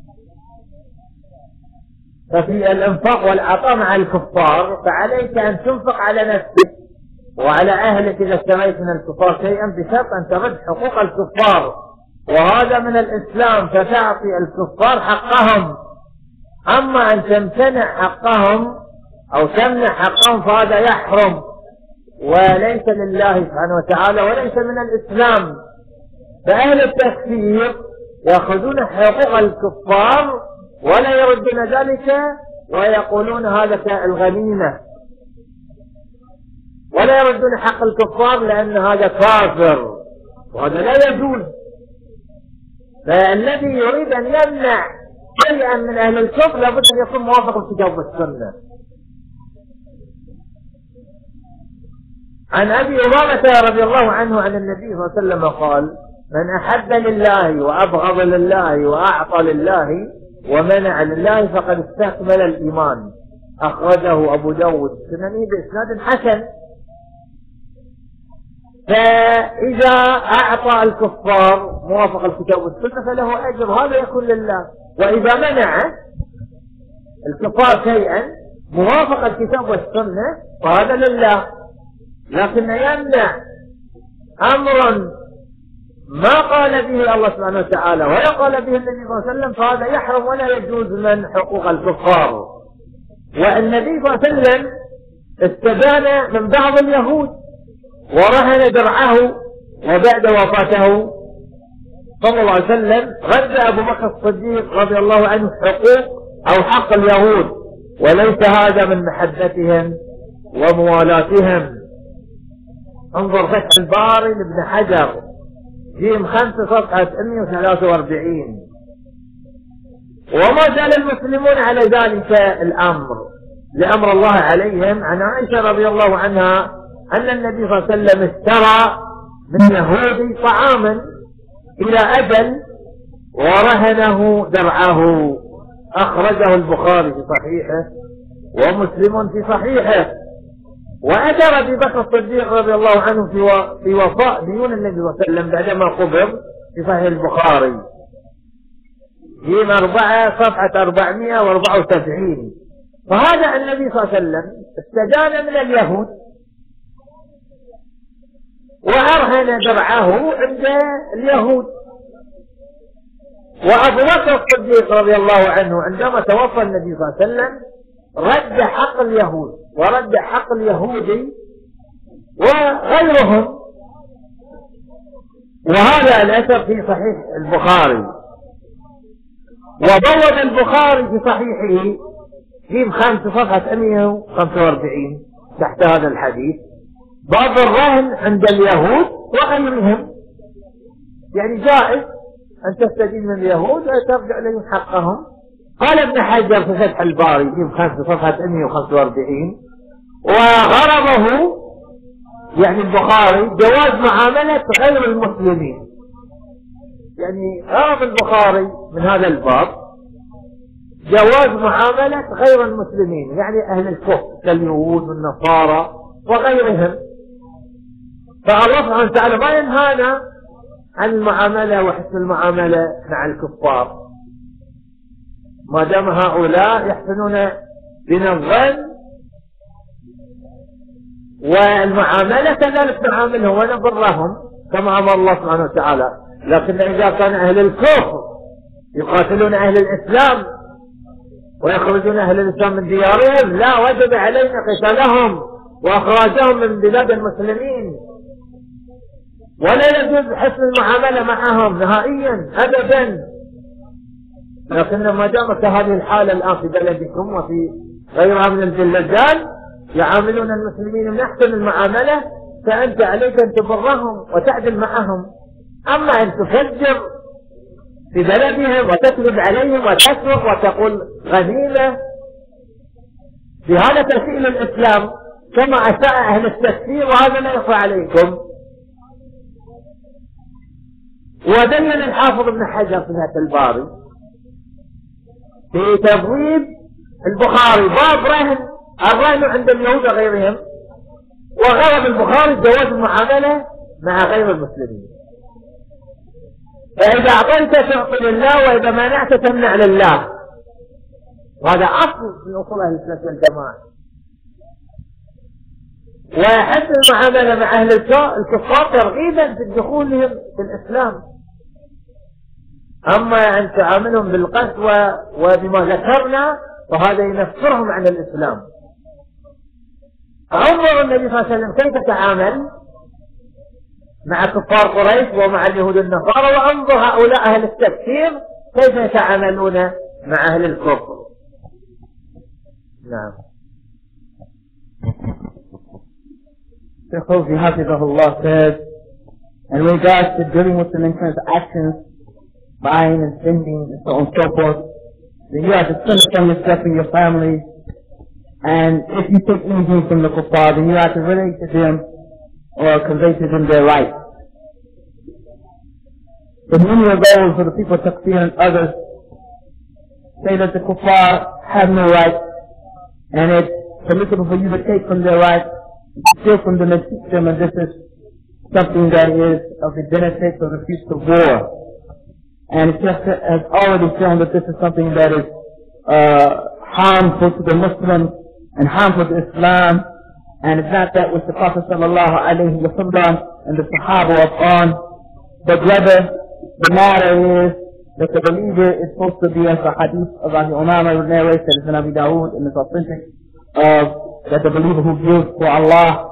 ففي الانفاق والعطاء مع الكفار فعليك ان تنفق على نفسك وعلى اهلك اذا اشتريت من الكفار شيئا بشرط ان ترد حقوق الكفار، وهذا من الاسلام، فتعطي الكفار حقهم. اما ان تمتنع حقهم او تمنع حقهم فهذا يحرم وليس لله سبحانه وتعالى وليس من الاسلام. فاهل التكفير ياخذون حقوق الكفار ولا يردون ذلك ويقولون هذا الغنيمة، ولا يردون حق الكفار لأن هذا كافر، وهذا لا يجوز. فالذي يريد أن يمنع شيئا من أهل الكفر لابد أن يكون موافق الكتاب والسنة. عن أبي هريرة رضي الله عنه عن النبي صلى الله عليه وسلم قال: من أحب لله وأبغض لله وأعطى لله ومنع لله فقد استكمل الإيمان. أخرجه أبو داود السنني بإسناد حسن. فإذا أعطى الكفار موافق الكتاب والسنة فله أجر، هذا يكون لله. وإذا منع الكفار شيئا موافق الكتاب والسنة فهذا لله. لكن يمنع أمر ما قال به الله سبحانه وتعالى ولا قال به النبي صلى الله عليه وسلم فهذا يحرم ولا يجوز من حقوق الكفار. والنبي صلى الله عليه وسلم استبان من بعض اليهود ورهن درعه، وبعد وفاته صلى الله عليه وسلم رد أبو بكر الصديق رضي الله عنه حقوق أو حق اليهود، وليس هذا من محبتهم وموالاتهم. انظر فتح الباري لابن حجر جيم خمسة صفحة مئة وثلاثة وأربعين. وما زال المسلمون على ذلك الأمر لأمر الله عليهم. عن عائشة رضي الله عنها أن النبي صلى الله عليه وسلم اشترى من يهودي طعاما إلى أجل ورهنه درعه. أخرجه البخاري في صحيحه ومسلم في صحيحه. وأثر أبي بكر الصديق رضي الله عنه في في وفاء ديون النبي صلى الله عليه وسلم بعدما قبض في صحيح البخاري جيم أربعة صفحة أربعمائة وأربعة وسبعين. فهذا النبي صلى الله عليه وسلم استدان من اليهود وأرهن درعه عند اليهود. وأبو بكر الصديق رضي الله عنه عندما توفى النبي صلى الله عليه وسلم رد حق اليهود ورد حق اليهودي وغيرهم. وهذا الأثر في صحيح البخاري. وبوّد البخاري في صحيحه جيم خمسة صفحة مئة وخمسة وأربعين تحت هذا الحديث باب الرهن عند اليهود وغيرهم. يعني جائز أن تستدين من اليهود وترجع لهم حقهم. قال ابن حجر في فتح الباري جيم خمسة صفحة مئة وخمسة وأربعين: وغرضه يعني البخاري جواز معاملة غير المسلمين. يعني غرض البخاري من هذا الباب جواز معاملة غير المسلمين، يعني أهل الكفر كاليهود والنصارى وغيرهم. فالله سبحانه وتعالى ما ينهانا عن المعاملة وحسن المعاملة مع الكفار ما دام هؤلاء يحسنون بنا الظن، والمعاملة كذلك نعاملهم ونبرهم كما أمر الله سبحانه وتعالى. لكن إذا كان أهل الكفر يقاتلون أهل الإسلام ويخرجون أهل الإسلام من ديارهم، لا، وجب علينا قتالهم وإخراجهم من بلاد المسلمين، ولا يجوز حسن المعاملة معهم نهائيا أبدا. لكن ما دامت هذه الحالة الآن في بلدكم وفي غيرها من البلدان يعاملون المسلمين من أحسن المعاملة، فأنت عليك أن تبرهم وتعدل معهم. أما أن تفجر في بلدهم وتكذب عليهم وتسرق وتقول غنيمة، بهذا تسيء للإسلام كما أساء أهل التكفير، وهذا لا يخفى عليكم. ودلل الحافظ ابن حجر في هذا الباب في تبويب البخاري باب رهن، الرهن عند اليهود وغيرهم، وغرض البخاري جواز المعاملة مع غير المسلمين. فإذا أعطيت تعطي لله، وإذا منعت تمنع لله، وهذا أصل من أصول أهل السنة والجماعة. ويحسن المعاملة مع أهل الكفار ترغيبا في دخولهم في الإسلام. أما أن تعاملهم بالقسوة وبما ذكرنا فهذا ينفرهم عن الإسلام. انظر النبي صلى الله عليه وسلم كيف تعامل مع كفار قريش ومع اليهود النصارى، وانظر هؤلاء أهل التكفير كيف يتعاملون مع أهل الكفر. نعم. Sheikh Fawzi Hafizahullah says, in regards to dealing with an influence actions, buying and spending and so on and so forth, then you have to spend it from yourself and your family, and if you take anything from the kuffar, then you have to relate to them or convey to them their rights. So many of those who the people takfir and others say that the kuffar have no rights, and it's permissible for you to take from their rights, steal from them and teach them, and this is something that is of the benefits of the future war. And it just has already shown that this is something that is uh, harmful to the Muslims and harmful to Islam, and it's not that which the Prophet sallallahu alayhi wa sallam and the Sahaba are on, but rather the matter is that the believer is supposed to be, as the hadith of Abu Umama narrates, that is in Abu Dawood and it's authentic, of that the believer who gives for Allah,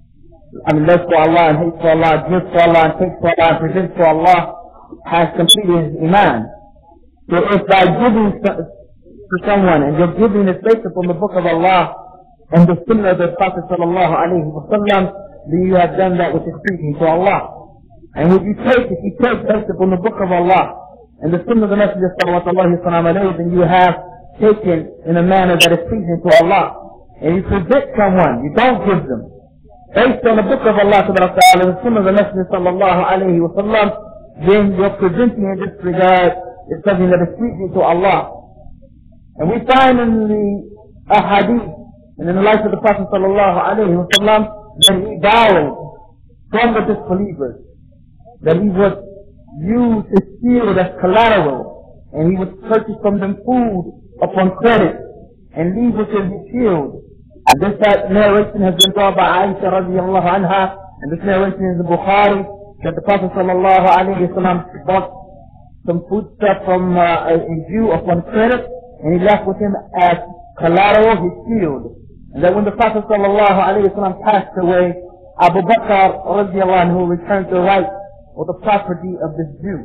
I mean loves for Allah and hates for Allah, gives for Allah and takes for Allah and presents for Allah, has completed his iman. So if by giving to someone, and your giving is based upon the book of Allah and the sunnah of the Prophet sallallahu alayhi wa sallam, then you have done that which is pleasing to Allah. And when you take, if you take based upon the book of Allah and the sunnah of the Messenger sallallahu alayhi wa sallam, then you have taken in a manner that is pleasing to Allah. And you present someone, you don't give them, based on the book of Allah subhanahu wa ta'ala and the sunnah of the Messenger sallallahu alayhi wa sallam, then you're presenting in this regard is something that is pleasing to Allah. And we find in the ahadith and in the life of the Prophet sallallahu alayhi wa sallam that he borrowed from the disbelievers, that he would use his shield as collateral, and he would purchase from them food upon credit and leave within his shield. And this narration has been brought by Aisha radiallahu anha, and this narration is in Bukhari, that the Prophet sallallahu alayhi wa sallam bought some food stuff from uh, a, a Jew upon credit, and he left with him as collateral his shield. And that when the Prophet sallallahu alayhi wa sallam passed away, Abu Bakr radiallahu anhu returned the right or the property of this Jew.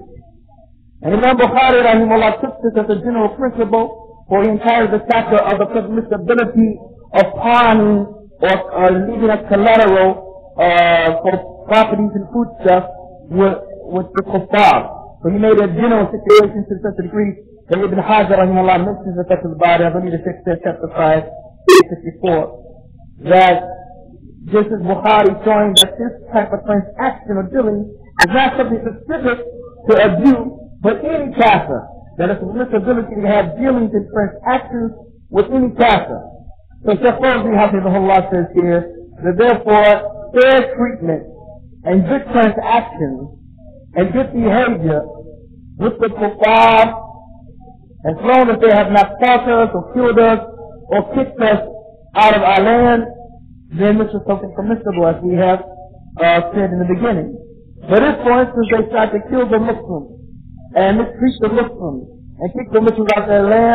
And Imam Bukhari rahimahullah took this as a general principle, for he entire the chapter of the permissibility of pawning or, or leaving as collateral uh, for properties and foodstuffs with, with the kuffar. So he made a general situation to such a degree that Ibn Hajar rahimahullah mentions it at the bottom, I believe the sixth chapter five, page fifty-four, that this is Bukhari showing that this type of transaction or dealing is not something specific to a Jew, but any kafir. That it's a permissibility to have dealings and transactions with any kafir. So Shaykh Fawzi Hafizahullah says here that therefore fair treatment and good transactions and good behavior with the kuffar, as long as they have not fought us or killed us or kicked us out of our land, then this is something permissible, as we have uh, said in the beginning. But if, for instance, they try to kill the Muslims and mistreat the Muslims and kick the Muslims out of their land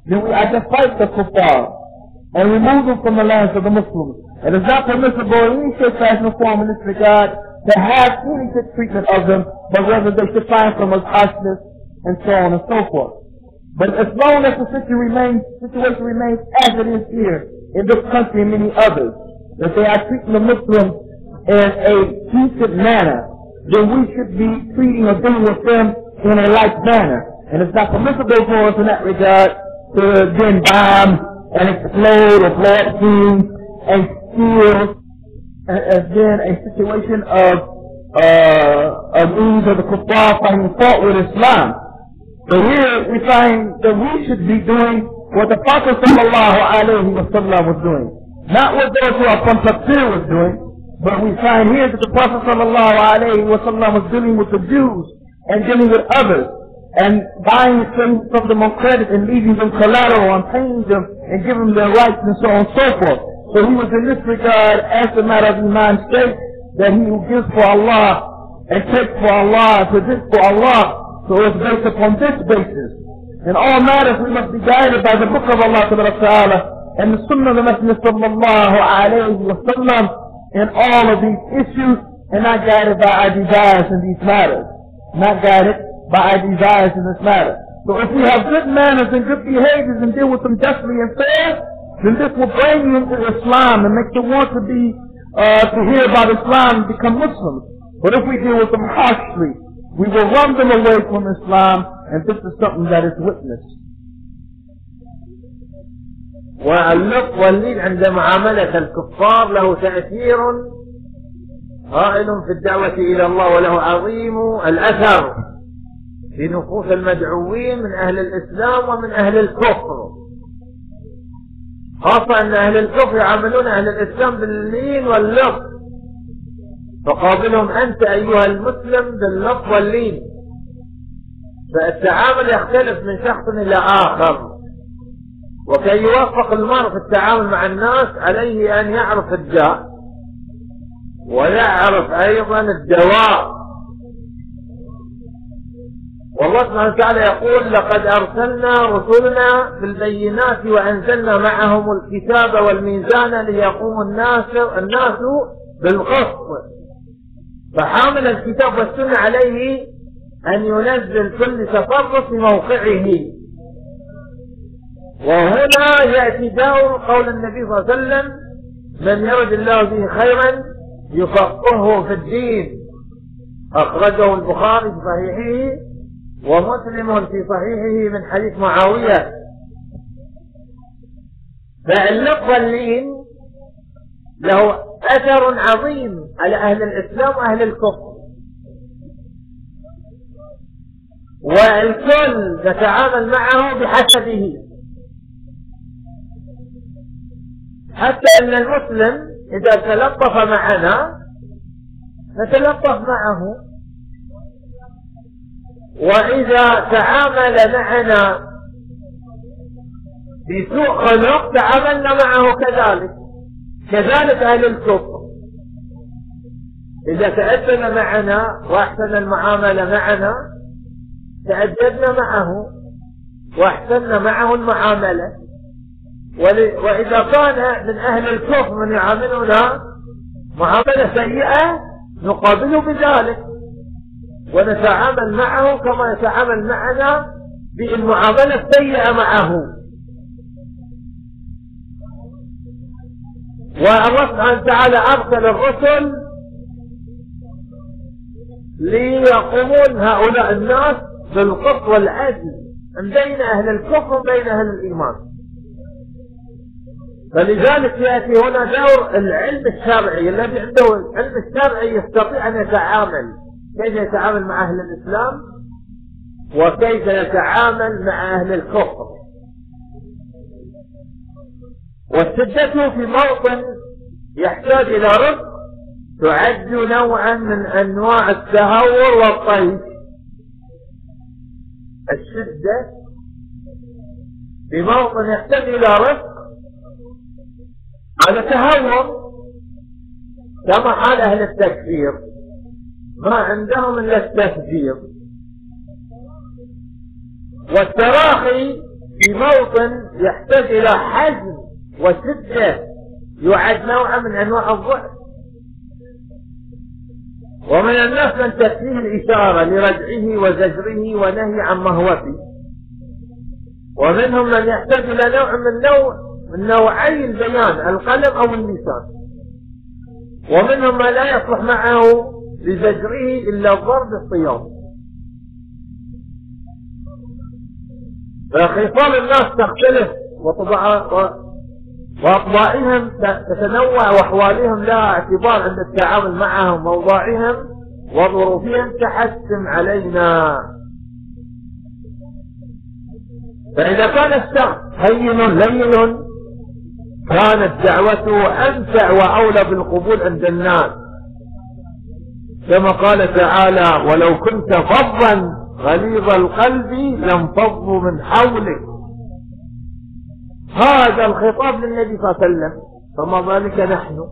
then we have to fight the kuffar and remove them from the lands of the Muslims. It is not permissible in any shape, fashion, or form in this regard to have any good treatment of them, but rather they should find from us harshness and so on and so forth. But as long as the situation remains, situation remains as it is here in this country and many others, that they are treating the Muslims in a decent manner, then we should be treating or dealing with them in a like manner. And it's not permissible for us in that regard to then bomb and explode or blow up things and steal as then a situation of uh, of means of the kuffar finding fault with Islam. So here we find that we should be doing what the Prophet sallallahu alaihi wasallam was doing. Not what those who are from Tafsir was doing, but we find here that the Prophet sallallahu alaihi wasallam was dealing with the Jews and dealing with others and buying things from them on credit and leaving them collateral and paying them and giving them their rights and so on and so forth. So he was in this regard, as a matter of Iman state, that he who gives for Allah and takes for Allah, presents for Allah. So it's based upon this basis. In all matters we must be guided by the book of Allah Ta'ala and the sunnah of the Messenger sallallahu alayhi wa sallam in all of these issues, and not guided by our desires in these matters. Not guided by our desires in this matter. So if we have good manners and good behaviors and deal with them justly and fair, then this will bring you into Islam and make you want to be, uh, to hear about Islam and become Muslims. But if we deal with them harshly, we will run them away from Islam, and this is something that is witnessed. واللطف واللين عند معاملة الكفار له تأثير هائل في الدعوة إلى الله، وله عظيم الأثر في نفوس المدعوين من أهل الإسلام ومن أهل الكفر، خاصة أن أهل الكفر يعاملون أهل الإسلام باللين واللطف، فقابلهم أنت أيها المسلم باللطف واللين. فالتعامل يختلف من شخص إلى آخر، وكي يوفق المرء في التعامل مع الناس عليه أن يعرف الداء ويعرف أيضا الدواء. والله سبحانه وتعالى يقول: لقد أرسلنا رسلنا بالبينات وأنزلنا معهم الكتاب والميزان ليقوم الناس الناس بالقسط. فحامل الكتاب والسنة عليه أن ينزل كل تصرف في موقعه. وهنا يأتي دور قول النبي صلى الله عليه وسلم: من يرد الله به خيرا يفقهه في الدين. أخرجه البخاري في صحيحه ومسلم في صحيحه من حديث معاوية. فاللطف واللين له أثر عظيم على أهل الإسلام وأهل الكفر، والكل نتعامل معه بحسبه، حتى أن المسلم إذا تلطف معنا نتلطف معه، وإذا تعامل معنا بسوء خلق تعاملنا معه كذلك. كذلك أهل الكفر إذا تأدب معنا وأحسن المعاملة معنا تأدبنا معه وأحسن معه المعاملة. وإذا كان من أهل الكفر من يعاملنا معاملة سيئة نقابله بذلك ونتعامل معه كما يتعامل معنا بالمعاملة السيئة معه. والله سبحانه وتعالى أرسل الرسل ليقومون هؤلاء الناس بالقسط والعدل بين أهل الكفر وبين أهل الإيمان. فلذلك يأتي هنا دور العلم الشرعي، الذي عنده العلم الشرعي يستطيع أن يتعامل، كيف يتعامل مع أهل الإسلام وكيف يتعامل مع أهل الكفر. والشدة في موطن يحتاج إلى رفق تعد نوعا من أنواع التهور والطيش. الشدة في موطن يحتاج إلى رفق هذا تهور، كما حال أهل التكفير ما عندهم إلا التفجير. والتراخي في موطن يحتاج إلى حزم وشدة يعد نوعا من أنواع الضعف. ومن الناس من تكفيه الإشارة لردعه وزجره ونهي عن مهوته، ومنهم من يحتاج إلى نوع من نوع من نوعي البيان، القلم أو اللسان، ومنهم ما لا يصلح معه لزجره إلا الضرب الصيام. فخصال الناس تختلف وأطباعهم تتنوع، وأحوالهم لها اعتبار عند التعامل معهم، وأوضاعهم وظروفهم تحتم علينا. فإذا كان الشخص هين لين كانت دعوته أنفع وأولى بالقبول عند الناس، كما قال تعالى: ولو كنت فظا غليظ القلب لانفضوا من حولك. هذا الخطاب للنبي صلى الله عليه وسلم، فما ذلك نحن.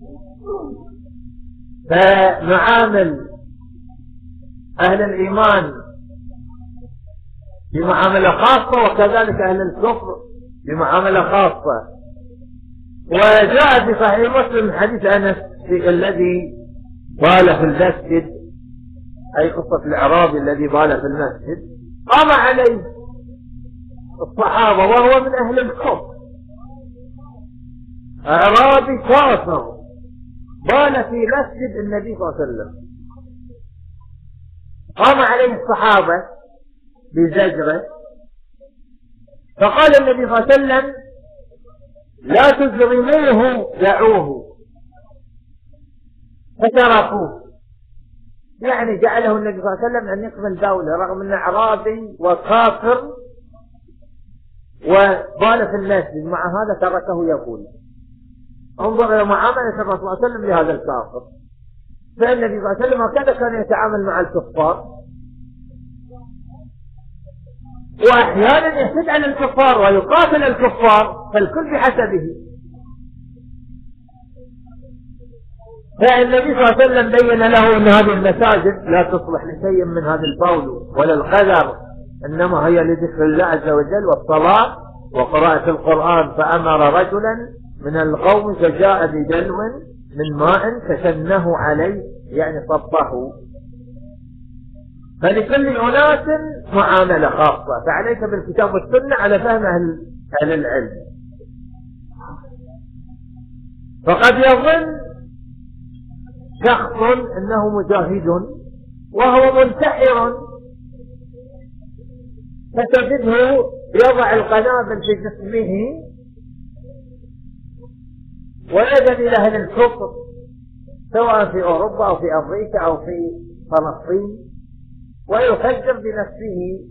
فنعامل أهل الإيمان بمعاملة خاصة، وكذلك أهل الكفر بمعاملة خاصة. وجاء في صحيح مسلم من حديث أنس في الذي بال في المسجد، أي قصة الأعرابي الذي بال في المسجد، قام عليه الصحابة وهو من أهل الكفر، أعرابي كافر بال في مسجد النبي صلى الله عليه وسلم، قام عليه الصحابة بزجره، فقال النبي صلى الله عليه وسلم: لا تزرموه، دعوه. فتركوه، يعني جعله النبي صلى الله عليه وسلم أن يقبل دولة رغم أنه أعرابي وكافر وبال في المسجد، مع هذا تركه يقول. انظر إلى معاملة الرسول صلى الله عليه وسلم لهذا الكافر. فالنبي صلى الله عليه وسلم هكذا كان يتعامل مع الكفار، وأحيانا يحتج على الكفار ويقاتل الكفار، فالكل بحسبه. فالنبي صلى الله عليه وسلم بين له أن هذه المساجد لا تصلح لشيء من هذا البول ولا القذر، إنما هي لذكر الله عز وجل والصلاة وقراءة القرآن. فأمر رجلا من القوم فجاء بدلو من ماء فشنه عليه، يعني صبه. فلكل أناس معاملة خاصة، فعليك بالكتاب والسنة على فهم أهل, أهل العلم. فقد يظن شخص أنه مجاهد وهو منتحر، فتجده يضع القنابل في جسمه ويذهب إلى أهل الكفر سواء في أوروبا أو في أمريكا أو في فلسطين، ويفجر بنفسه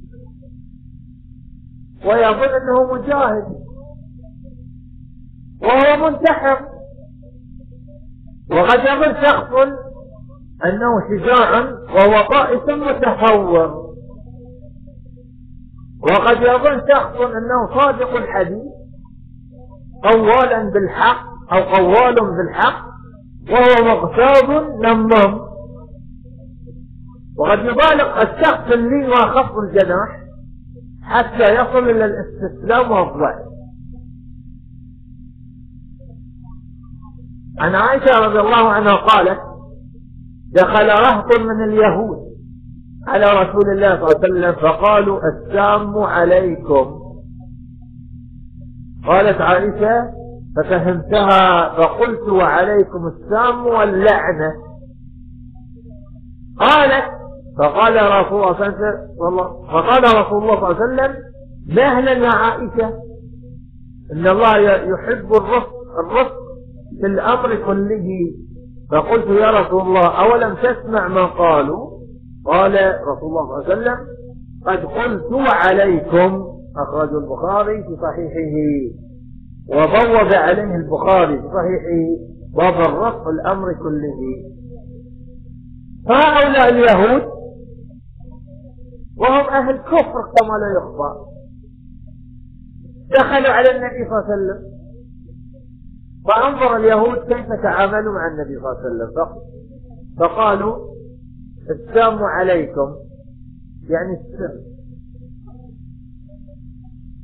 ويظن أنه مجاهد وهو منتحر. وقد يظن شخص أنه شجاع وهو طائس متهور، وقد يظن شخص أنه صادق الحديث قوالا بالحق أو قوال بالحق وهو مغتاب نمام. وقد يبالغ الشخص اللين وخفض الجناح حتى يصل إلى الاستسلام والضعف. عن عائشة رضي الله عنها قالت: دخل رهط من اليهود على رسول الله صلى الله عليه وسلم فقالوا: السام عليكم. قالت عائشة: ففهمتها فقلت: وعليكم السام واللعنة. قالت: فقال رسول الله صلى الله فقال رسول الله صلى الله عليه وسلم: مهلا يا عائشة، إن الله يحب الرفق الرفق في الأمر كله. فقلت: يا رسول الله أولم تسمع ما قالوا؟ قال رسول الله صلى الله عليه وسلم: قد قلت وعليكم. أخرج البخاري في صحيحه، وبوب عليه البخاري في صحيحه باب الرفق الأمر كله. فهؤلاء اليهود وهم أهل كفر كما لا يخفى دخلوا على النبي صلى الله عليه وسلم، فانظر اليهود كيف تعاملوا مع النبي صلى الله عليه وسلم. فقالوا: السام عليكم، يعني السم.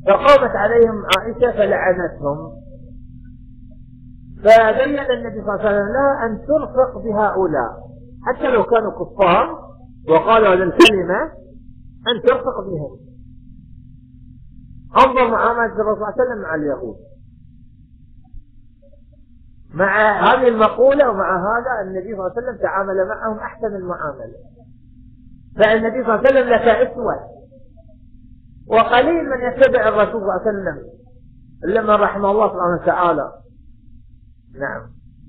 فقامت عليهم عائشة فلعنتهم، فبين النبي صلى الله عليه وسلم لها أن ترفق بهؤلاء حتى لو كانوا كفار وقالوا هذه الكلمة أن ترفق بهم. انظر معاملة الرسول صلى الله عليه وسلم مع اليهود، مع هذه المقولة ومع هذا النبي صلى الله عليه وسلم تعامل معهم أحسن المعاملة. فالنبي صلى الله عليه وسلم لك أسوة، وقليل من يتبع الرسول صلى الله عليه وسلم إلا من رحمه الله سبحانه وتعالى. نعم.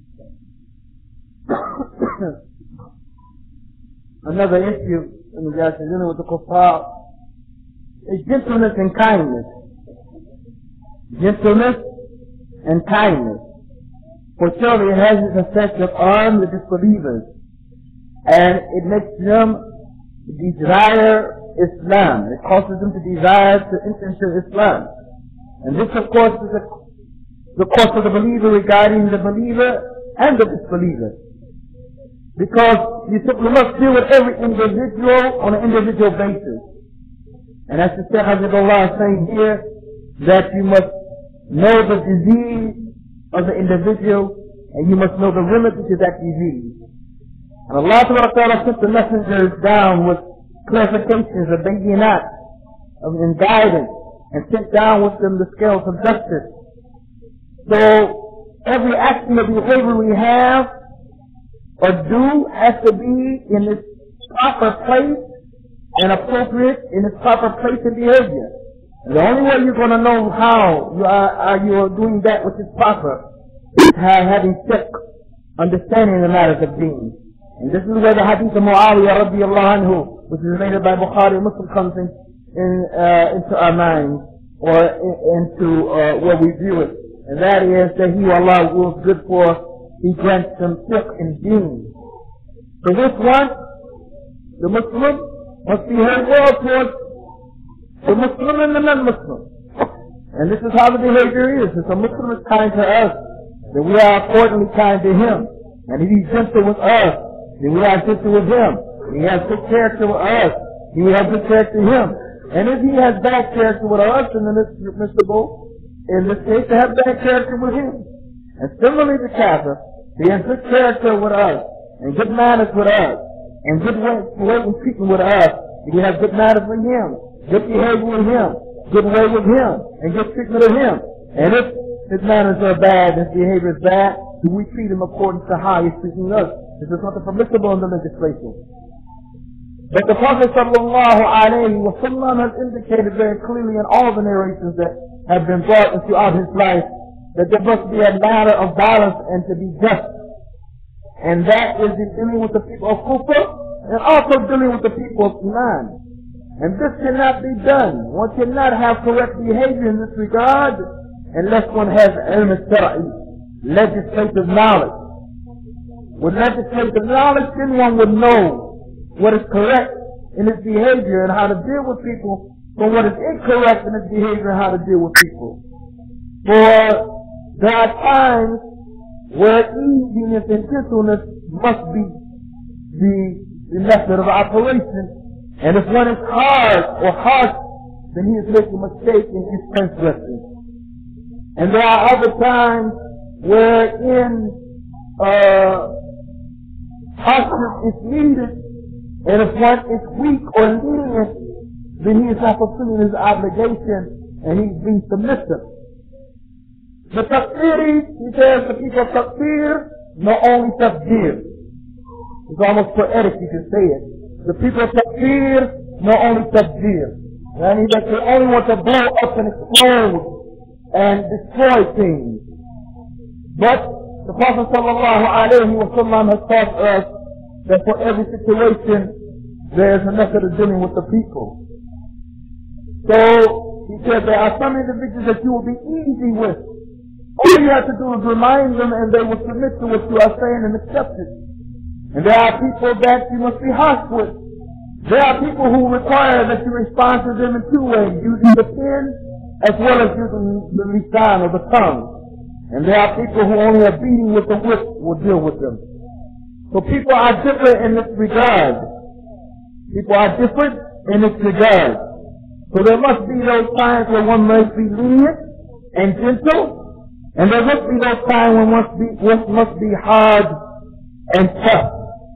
Another issue in regards to dealing with the kuffar is gentleness and kindness. Gentleness and kindness. For surely it has its effect of arm the disbelievers, and it makes them desire Islam. It causes them to desire to enter into Islam. And this, of course, is a, the course of the believer regarding the believer and the disbeliever. Because you simply must deal with every individual on an individual basis. And as the Shaykh Hazratullah is saying here, that you must know the disease of the individual, and you must know the remedy to that disease. And Allah Ta'ala sent the messengers down with clarifications of bayinat, and guidance, and sent down with them the scales of justice. So every action of behavior we have or do has to be in its proper place and appropriate in its proper place and behavior. And the only way you're going to know how you are, are you are doing that which is proper is having thick understanding the matters of deen. And this is where the hadith of Muawiyah radiallahu anhu, which is related by Bukhari and Muslim, comes in, in, uh, into our minds, or in, into uh, where we view it. And that is that he, Allah, wills good for, he grants them fiqh in deen. For this one, the Muslim must be heard well towards the Muslim and the non-Muslim. And this is how the behavior is. If a Muslim is kind to us, then we are accordingly kind to him. And if he's gentle with us, then we are gentle with him. If he has good character with us, then we have good character with him. And if he has bad character with us, then it's permissible, in this case, to have bad character with him. And similarly the Kafir, he has good character with us, and good manners with us, and good way, way of treatment with us. We have good manners with him, good behavior with him, good way with him, and good treatment of him. And if his manners are bad, his behavior is bad, then we treat him according to how he's treating us. This is not permissible in the legislation. But the Prophet sallallahu alayhi wa sallam has indicated very clearly in all the narrations that have been brought throughout his life that there must be a matter of balance and to be just. And that is in dealing with the people of Kufr and also dealing with the people of Iman. And this cannot be done. One cannot have correct behavior in this regard unless one has ilm al-shar'i, legislative knowledge. With legislative knowledge, then one would know what is correct in its behavior and how to deal with people from what is incorrect in its behavior and how to deal with people. For there are times where easiness and gentleness must be the, the method of operation. And if one is hard or harsh, then he is making a mistake in his transgression. And there are other times wherein uh, harshness is needed, and if one is weak or lenient, then he is not fulfilling his obligation and he's being submissive. The takfiri, he says, the people of takfir, not only takfir. It's almost poetic, you can say it. The people of takfir, not only takfir. That means that they only want to blow up and explode and destroy things. But the Prophet sallallahu alayhi wa sallam has taught us that for every situation, there is a method of dealing with the people. So, he said there are some individuals that you will be easy with. All you have to do is remind them and they will submit to what you are saying and accept it. And there are people that you must be harsh with. There are people who require that you respond to them in two ways, using the pen as well as using the lisan or the tongue. And there are people who only are beating with the whip will deal with them. So people are different in this regard. People are different in this regard. So there must be those times where one must be lenient and gentle, and there must be those times when one must be, one must be hard and tough.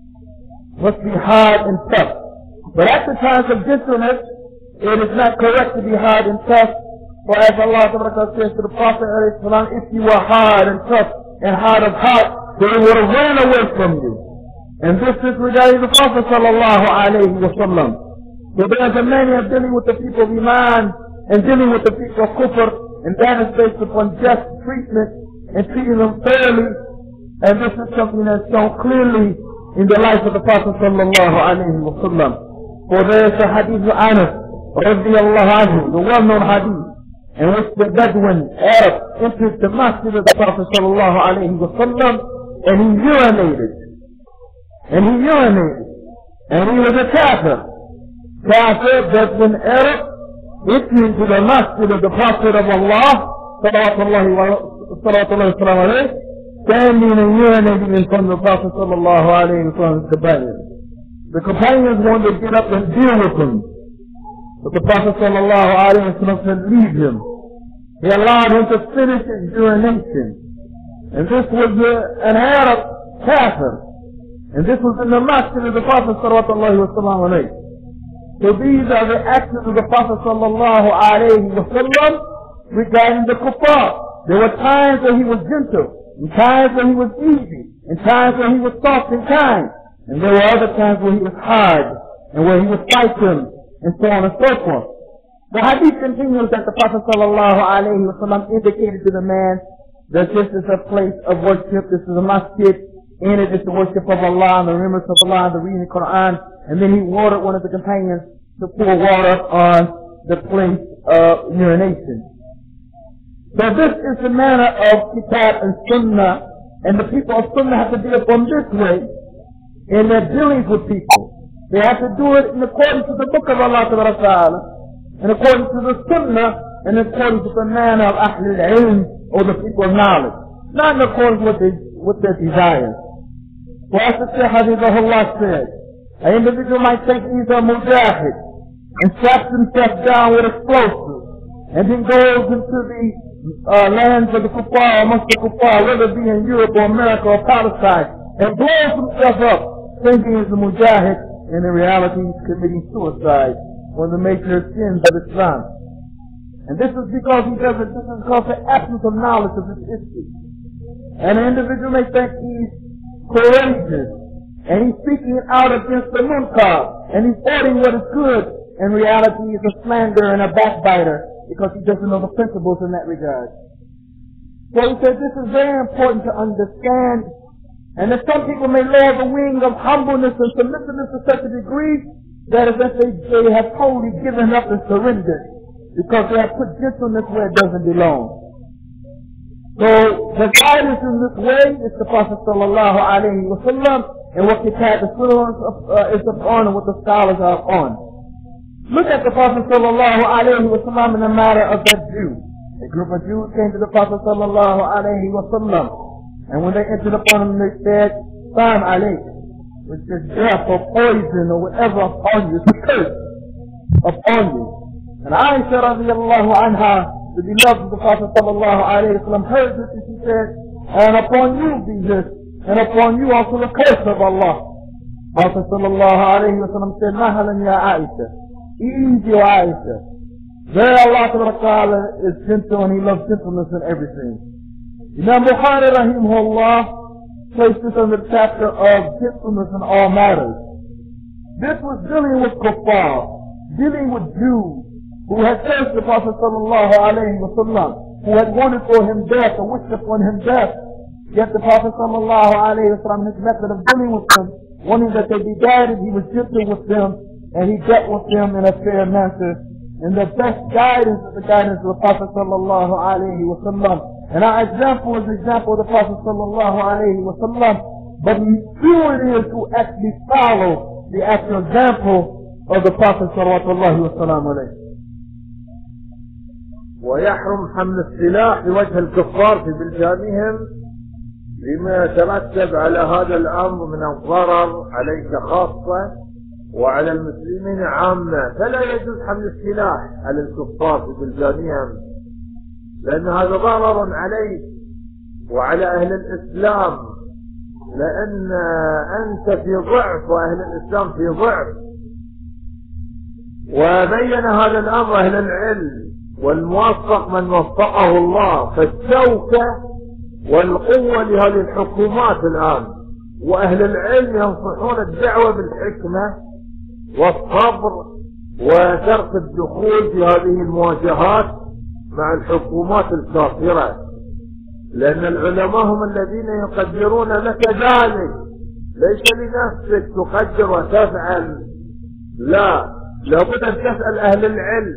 Must be hard and tough. But at the times of gentleness, it is not correct to be hard and tough. For as Allah says to the Prophet, if you were hard and tough and hard of heart, then it would have ran away from you. And this is regarding the Prophet sallallahu alayhi wa sallam. So there's a manner of dealing with the people of Iman and dealing with the people of Kufr, and that is based upon just treatment and treating them fairly. And this is something that's shown clearly in the life of the Prophet sallallahu alayhi wa sallam. For there is a hadith of Anas radiyallahu anhu, the well-known hadith, in which the Bedouin Arab entered the masjid of the Prophet sallallahu alayhi wa sallam, and he urinated. And he urinated. And he was a kafir. Kafir, Bedouin Arab, entering to the masjid of the Prophet of Allah, sallallahu alayhi wa sallam, standing and urinating in front of the Prophet sallallahu alayhi wa sallam's companions. The companions wanted to get up and deal with him. But the Prophet sallallahu alayhi wa sallam said, leave him. He allowed him to finish his urination. And this was uh, an Arab kafir. And this was in the masjid of the Prophet sallallahu wa sallam. So these are the actions of the Prophet sallallahu alayhi wa sallam regarding the kuffar. There were times when he was gentle, and times when he was easy, and times when he was soft and kind. And there were other times when he was hard, and where he was fighting, and so on and so forth. The hadith continues that the Prophet sallallahu alayhi wa sallam indicated to the man that this is a place of worship, this is a masjid, in it is the worship of Allah and the remembrance of Allah and the reading of the Qur'an. And then he ordered one of the companions to pour water on the place of urination. So this is the manner of Kitab and Sunnah, and the people of Sunnah have to deal from this way in their dealings with people. They have to do it in accordance to the book of Allah Ta'ala, in accordance to the Sunnah, and in accordance with the manner of al-Ilm, or the people of knowledge. Not in accordance with, the, with their desires. For as the Shaykh Hafizahullah said, an individual might think he's a mujahid, and straps himself down with explosives, and then goes into the uh, lands of the kuffar, amongst the kuffar, whether it be in Europe or America or Palestine, and blows himself up, thinking he's a mujahid, and in reality he's committing suicide, one of the major sins of Islam. And this is because he doesn't, this is because of the absence of knowledge of this issue. And an individual may think he's courageous, and he's speaking out against the munkar, and he's ordering what is good. In reality, he's a slanderer and a backbiter, because he doesn't know the principles in that regard. So he said this is very important to understand, and that some people may lower the wing of humbleness and submissiveness to such a degree that as if they, they have totally given up and surrendered, because they have put gentleness where it doesn't belong. So the guidance in this way is the Prophet sallallahu alayhi wa sallam, and what Kitab is upon and what the scholars are upon. Look at the Prophet sallallahu alayhi wa sallam in the matter of that Jew. A group of Jews came to the Prophet sallallahu alayhi wa sallam, and when they entered upon him, they said, Salam alayk, which is death or poison or whatever upon you, it's a curse upon you. And Aisha radiallahu anha, the beloved of the Prophet sallallahu alayhi wa sallam, heard this and she said, and upon you be this, and upon you also the curse of Allah. Prophet sallallahu alayhi wa sallam said, Mahalan ya Aisha, easy o Aisha. There Allah ta'ala is gentle and He loves gentleness in everything. Imam Bukhari rahimahullah placed this under the chapter of gentleness in all matters. This was dealing with kuffar, dealing with Jews, who had cursed the Prophet sallallahu alayhi wa sallam, who had wanted for him death or wished upon him death. Yet the Prophet sallallahu alayhi wa sallam, his method of dealing with them, wanting that they be guided, he was gentle with them, and he dealt with them in a fair manner. And the best guidance is the guidance of the Prophet sallallahu alayhi wa sallam. And our example is the example of the Prophet sallallahu alayhi wa sallam, but few it is who actually follow the actual example of the Prophet sallallahu alayhi wa sallam. ويحرم حمل السلاح بوجه الكفار في بلدانهم لما يترتب على هذا الأمر من الضرر عليك خاصة وعلى المسلمين عامة، فلا يجوز حمل السلاح على الكفار في بلدانهم، لأن هذا ضرر عليك وعلى أهل الإسلام، لأن أنت في ضعف وأهل الإسلام في ضعف. وبين هذا الأمر أهل العلم، والموفق من وفقه الله، فالشوكة والقوة لهذه الحكومات الآن، وأهل العلم ينصحون الدعوة بالحكمة والصبر وترك الدخول في هذه المواجهات مع الحكومات الكافرة، لأن العلماء هم الذين يقدرون لك ذلك، ليس لنفسك تقدر وتفعل، لا، لابد أن تسأل أهل العلم.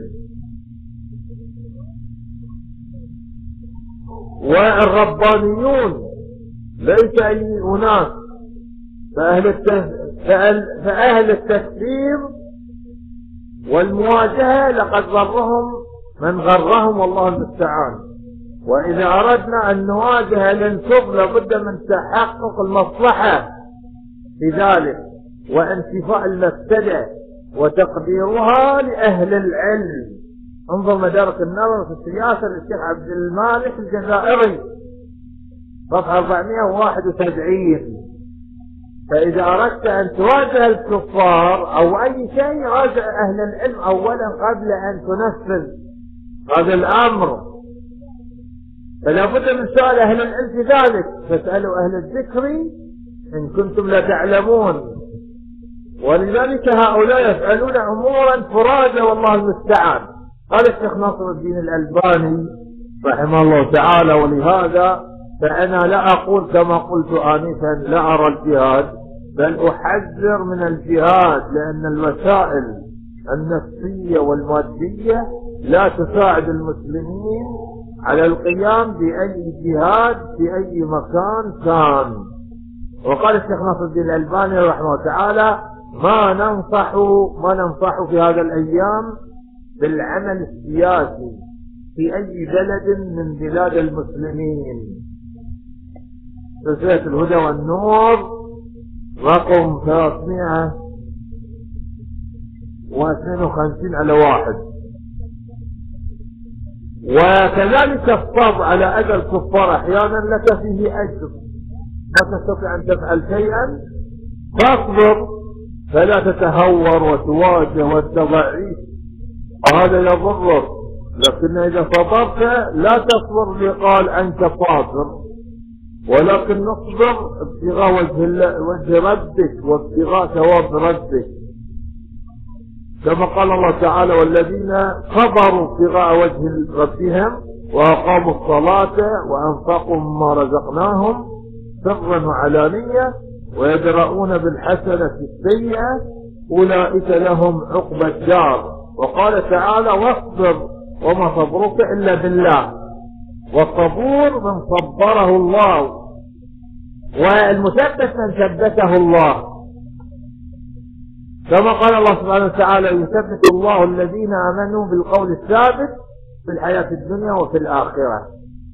والربانيون ليس أي أناس، فأهل فأهل التكفير والمواجهة لقد غرهم من غرهم، والله المستعان. وإذا أردنا أن نواجه الانكب لابد من تحقق المصلحة في ذلك وانتفاء المفسدة وتقديرها لأهل العلم. انظر مدارك النظر في السياسة للشيخ عبد المالك الجزائري صفحة أربعمائة وواحد وسبعين. فإذا أردت أن تواجه الكفار أو أي شيء راجع أهل العلم أولا قبل أن تنفذ هذا الأمر، فلا بد من سؤال أهل العلم في ذلك، فاسألوا أهل الذكر إن كنتم لا تعلمون. ولذلك هؤلاء يفعلون أمورا فرادى والله المستعان. قال الشيخ ناصر الدين الألباني رحمه الله تعالى: ولهذا فأنا لا أقول كما قلت آنفا لا أرى الجهاد، بل أحذر من الجهاد، لأن الوسائل النفسية والمادية لا تساعد المسلمين على القيام بأي جهاد في أي مكان كان. وقال الشيخ ناصر الدين الألباني رحمه الله تعالى: ما ننصح ما ننصح في هذا الأيام بالعمل السياسي في أي بلد من بلاد المسلمين. سلسلة الهدى والنور رقم ثلاثمائة واثنين وخمسين على واحد. وكذلك الصبر على أذى الكفار أحيانا لك فيه أجر، ما تستطيع أن تفعل شيئا فاصبر، فلا تتهور وتواجه وتضعيف، وهذا يضرك. لكن إذا صبرت لا تصبر لقال أنت صابر، ولكن نصبر ابتغاء وجه, وجه ربك وابتغاء ثواب ربك، كما قال الله تعالى: والذين صبروا ابتغاء وجه ربهم وأقاموا الصلاة وأنفقوا مما رزقناهم سرا وعلانية ويدرؤون بالحسنة السيئة أولئك لهم عقبى الدار. وقال تعالى: واصبر وما صبرك إلا بالله، والصبور من صبره الله، والمثبت من ثبته الله، كما قال الله سبحانه وتعالى: يثبت الله الذين آمنوا بالقول الثابت في الحياة الدنيا وفي الآخرة.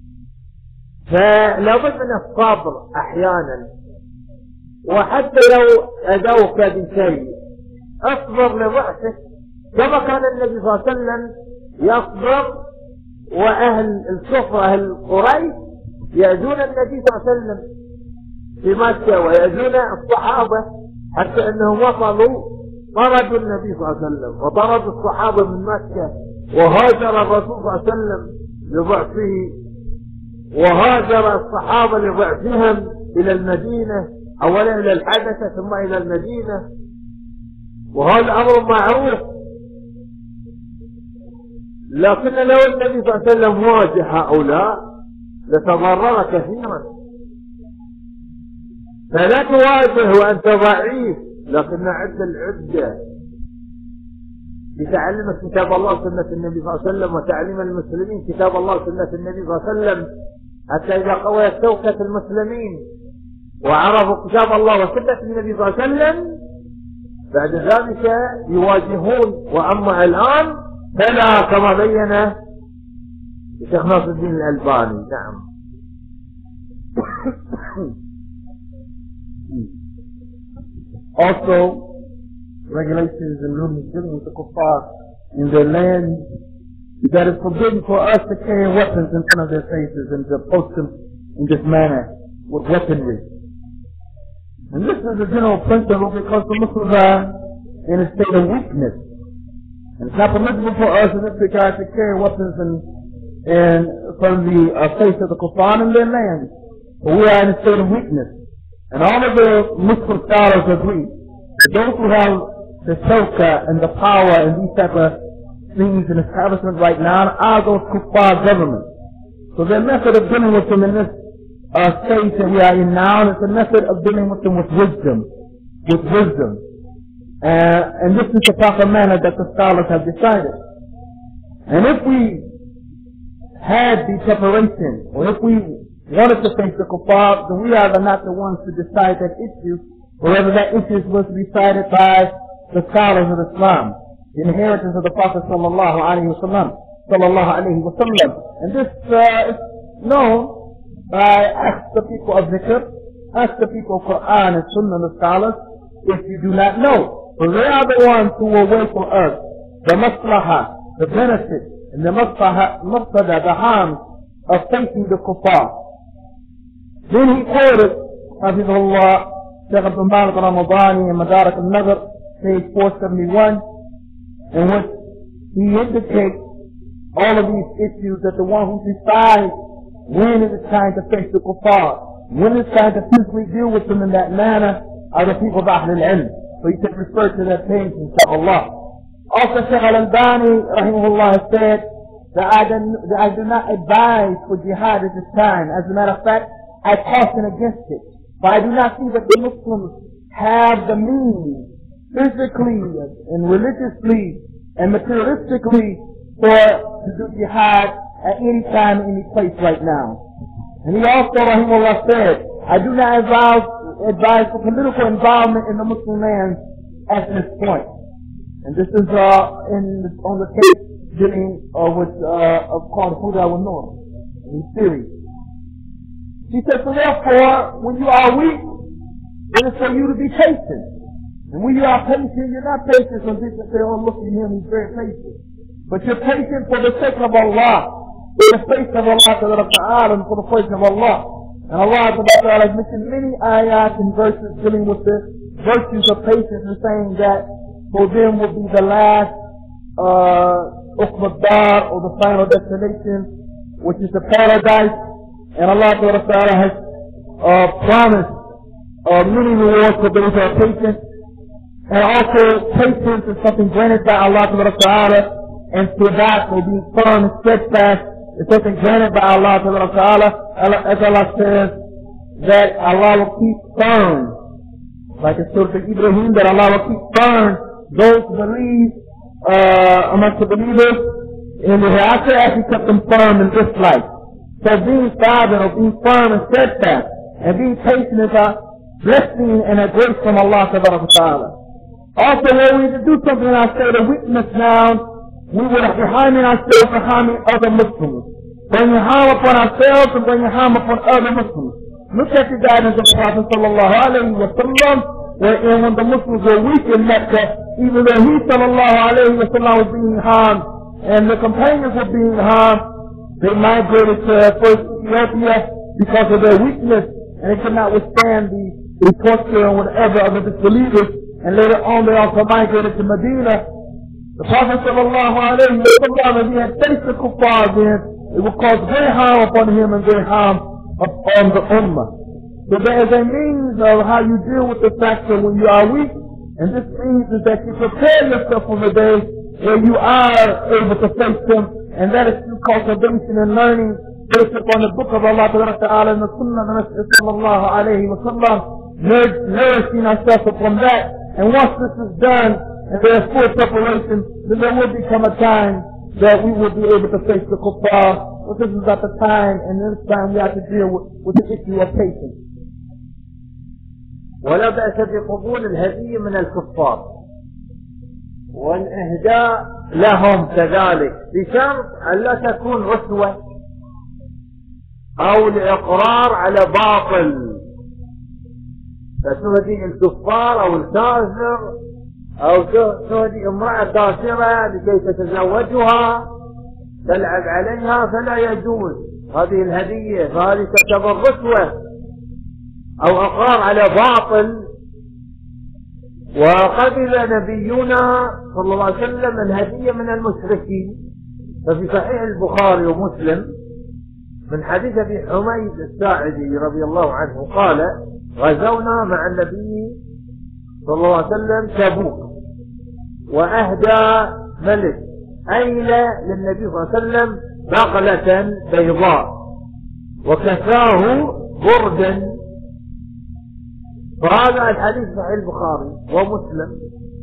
فلا بد من الصبر أحيانا، وحتى لو أذوك بشيء اصبر لضعفك، كما كان النبي صلى الله عليه وسلم يصبر وأهل الكفر أهل قريش يأذون النبي صلى الله عليه وسلم في مكة ويأذون الصحابة، حتى أنهم وصلوا طردوا النبي صلى الله عليه وسلم وطردوا الصحابة من مكة، وهاجر الرسول صلى الله عليه وسلم لضعفه، وهاجر الصحابة لضعفهم إلى المدينة، أولا إلى الحبشة ثم إلى المدينة، وهذا أمر معروف. لكن لو النبي صلى الله عليه وسلم واجه هؤلاء لتضرر كثيرا. فلا تواجه وأنت ضعيف، لكن عد العدة بتعلم كتاب الله وسنة النبي صلى الله عليه وسلم، وتعليم المسلمين كتاب الله وسنة النبي صلى الله عليه وسلم، حتى إذا قويت شوكة المسلمين وعرفوا كتاب الله وسنة النبي صلى الله عليه وسلم بعد ذلك يواجهون. وأما الآن فلا، كما بين الشيخ ناصر الدين الألباني. نعم. Also, regulations and rulings dealing with the kuffar in their land, that it's forbidden for us to carry weapons in front of their faces and to approach them in this manner with weaponry. And this is a general principle because the Muslims are in a state of weakness. And it's not permissible for us in this regard to carry weapons in, in from the uh, face of the kuffar in their land. But we are in a state of weakness. And all of the Muslim scholars agree that those who have the shawka and the power and these type of things in establishment right now are those kuffar governments. So their method of dealing with them in this uh, stage that we are in now is a method of dealing with them with wisdom. With wisdom. Uh, and this is the proper manner that the scholars have decided. And if we had the preparation, or if we wanted to face the kuffar, then we are not the ones to decide that issue, or whether that issue was decided by the scholars of Islam, the inheritance of the Prophet sallallahu alaihi wasallam, sallallahu alaihi wasallam. And this uh, is known by ask the people of dhikr, ask the people of Qur'an and Sunnah, the scholars, if you do not know. For they are the ones who will wait for us the maslaha, the benefit, and the maslaha, mafsada, the harm of facing the kuffar. Then he quoted, Hafizullah, Shaykh Abdul Malik al-Ramadani in Madarak al-Nazar, page four seventy-one, in which he indicates all of these issues that the one who decides when it is time to face the kuffar, when it is time to physically deal with them in that manner, are the people of Ahl al-Ilm. So you can refer to that page, inshaAllah. Also, Shaykh al-Albani, rahimahullah, has said that I, that I do not advise for jihad at this time. As a matter of fact, I caution against it. But I do not see that the Muslims have the means, physically and religiously and materialistically, for to do jihad at any time, any place right now. And he also, rahimahullah, said, I do not advise, advise for political involvement in the Muslim lands at this point. And this is uh, in on the case dealing uh, with uh, of called Huda wa Nur in Syria. He said, so therefore, when you are weak, it is for you to be patient. And when you are patient, you're not patient when people say, oh, look at him, he's very patient. But you're patient for the sake of Allah, for the sake of Allah Ta'ala, and for the sake of Allah. And Allah Ta'ala has mentioned many ayat and verses dealing with the virtues of patience and saying that for them will be the last uh, uqbad or the final destination, which is the paradise. And Allah Ta'ala has uh, promised uh, many rewards for those who are patient. And also, patience is something granted by Allah Ta'ala, and to that will be firm and steadfast is something granted by Allah Ta'ala. As Allah says, that Allah will keep firm, like in Surah Ibrahim, that Allah will keep firm those who believe uh, amongst the believers in the hereafter as He kept them firm in this life. So being silent or being firm and steadfast and being patient is a blessing and a grace from Allah Ta'ala. Also, when we do something in our state of weakness now, we would be harming ourselves and harming other Muslims. Bringing harm upon ourselves and bringing harm upon other Muslims. Look at the guidance of the Prophet sallallahu alayhi wa sallam, wherein when the Muslims were weak in Mecca, even though he sallallahu alayhi wa sallam was being harmed and the companions were being harmed, they migrated to first Ethiopia because of their weakness, and they could not withstand the, the torture and whatever of the disbelievers. And later on they also migrated to Medina. The Prophet sallallahu alayhi wa sallam, if he had faced the kuffar then, it would cause great harm upon him and great harm upon the ummah. So there is a means of how you deal with the fact that when you are weak, and this means is that you prepare yourself for the day where you are able to face them, and that is through cultivation and learning based upon the book of Allah Ta'ala and the Sunnah of Nabi sallallahu alayhi wa sallam, nourishing ourselves upon that. And once this is done, and there is full preparation, then there will become a time that we will be able to face the kuffar. But this is at the time, and this time we have to deal with, with the issue of patience. ولا بأس بقبول الهدية من الكفار والإهداء لهم كذلك بشرط أن لا تكون رشوة أو الإقرار على باطل فتهدي الكفار أو الكافر أو تهدي امرأة كافرة لكي تتزوجها تلعب عليها فلا يجوز هذه الهدية، فهذه تعتبر رشوة أو إقرار على باطل. وقبل نبينا صلى الله عليه وسلم الهدية من المشركين، ففي صحيح البخاري ومسلم من حديث أبي حميد الساعدي رضي الله عنه قال: غزونا مع النبي صلى الله عليه وسلم تبوك، وأهدى ملك أيلة للنبي صلى الله عليه وسلم بغلة بيضاء وكساه بردا. فهذا الحديث صحيح البخاري ومسلم.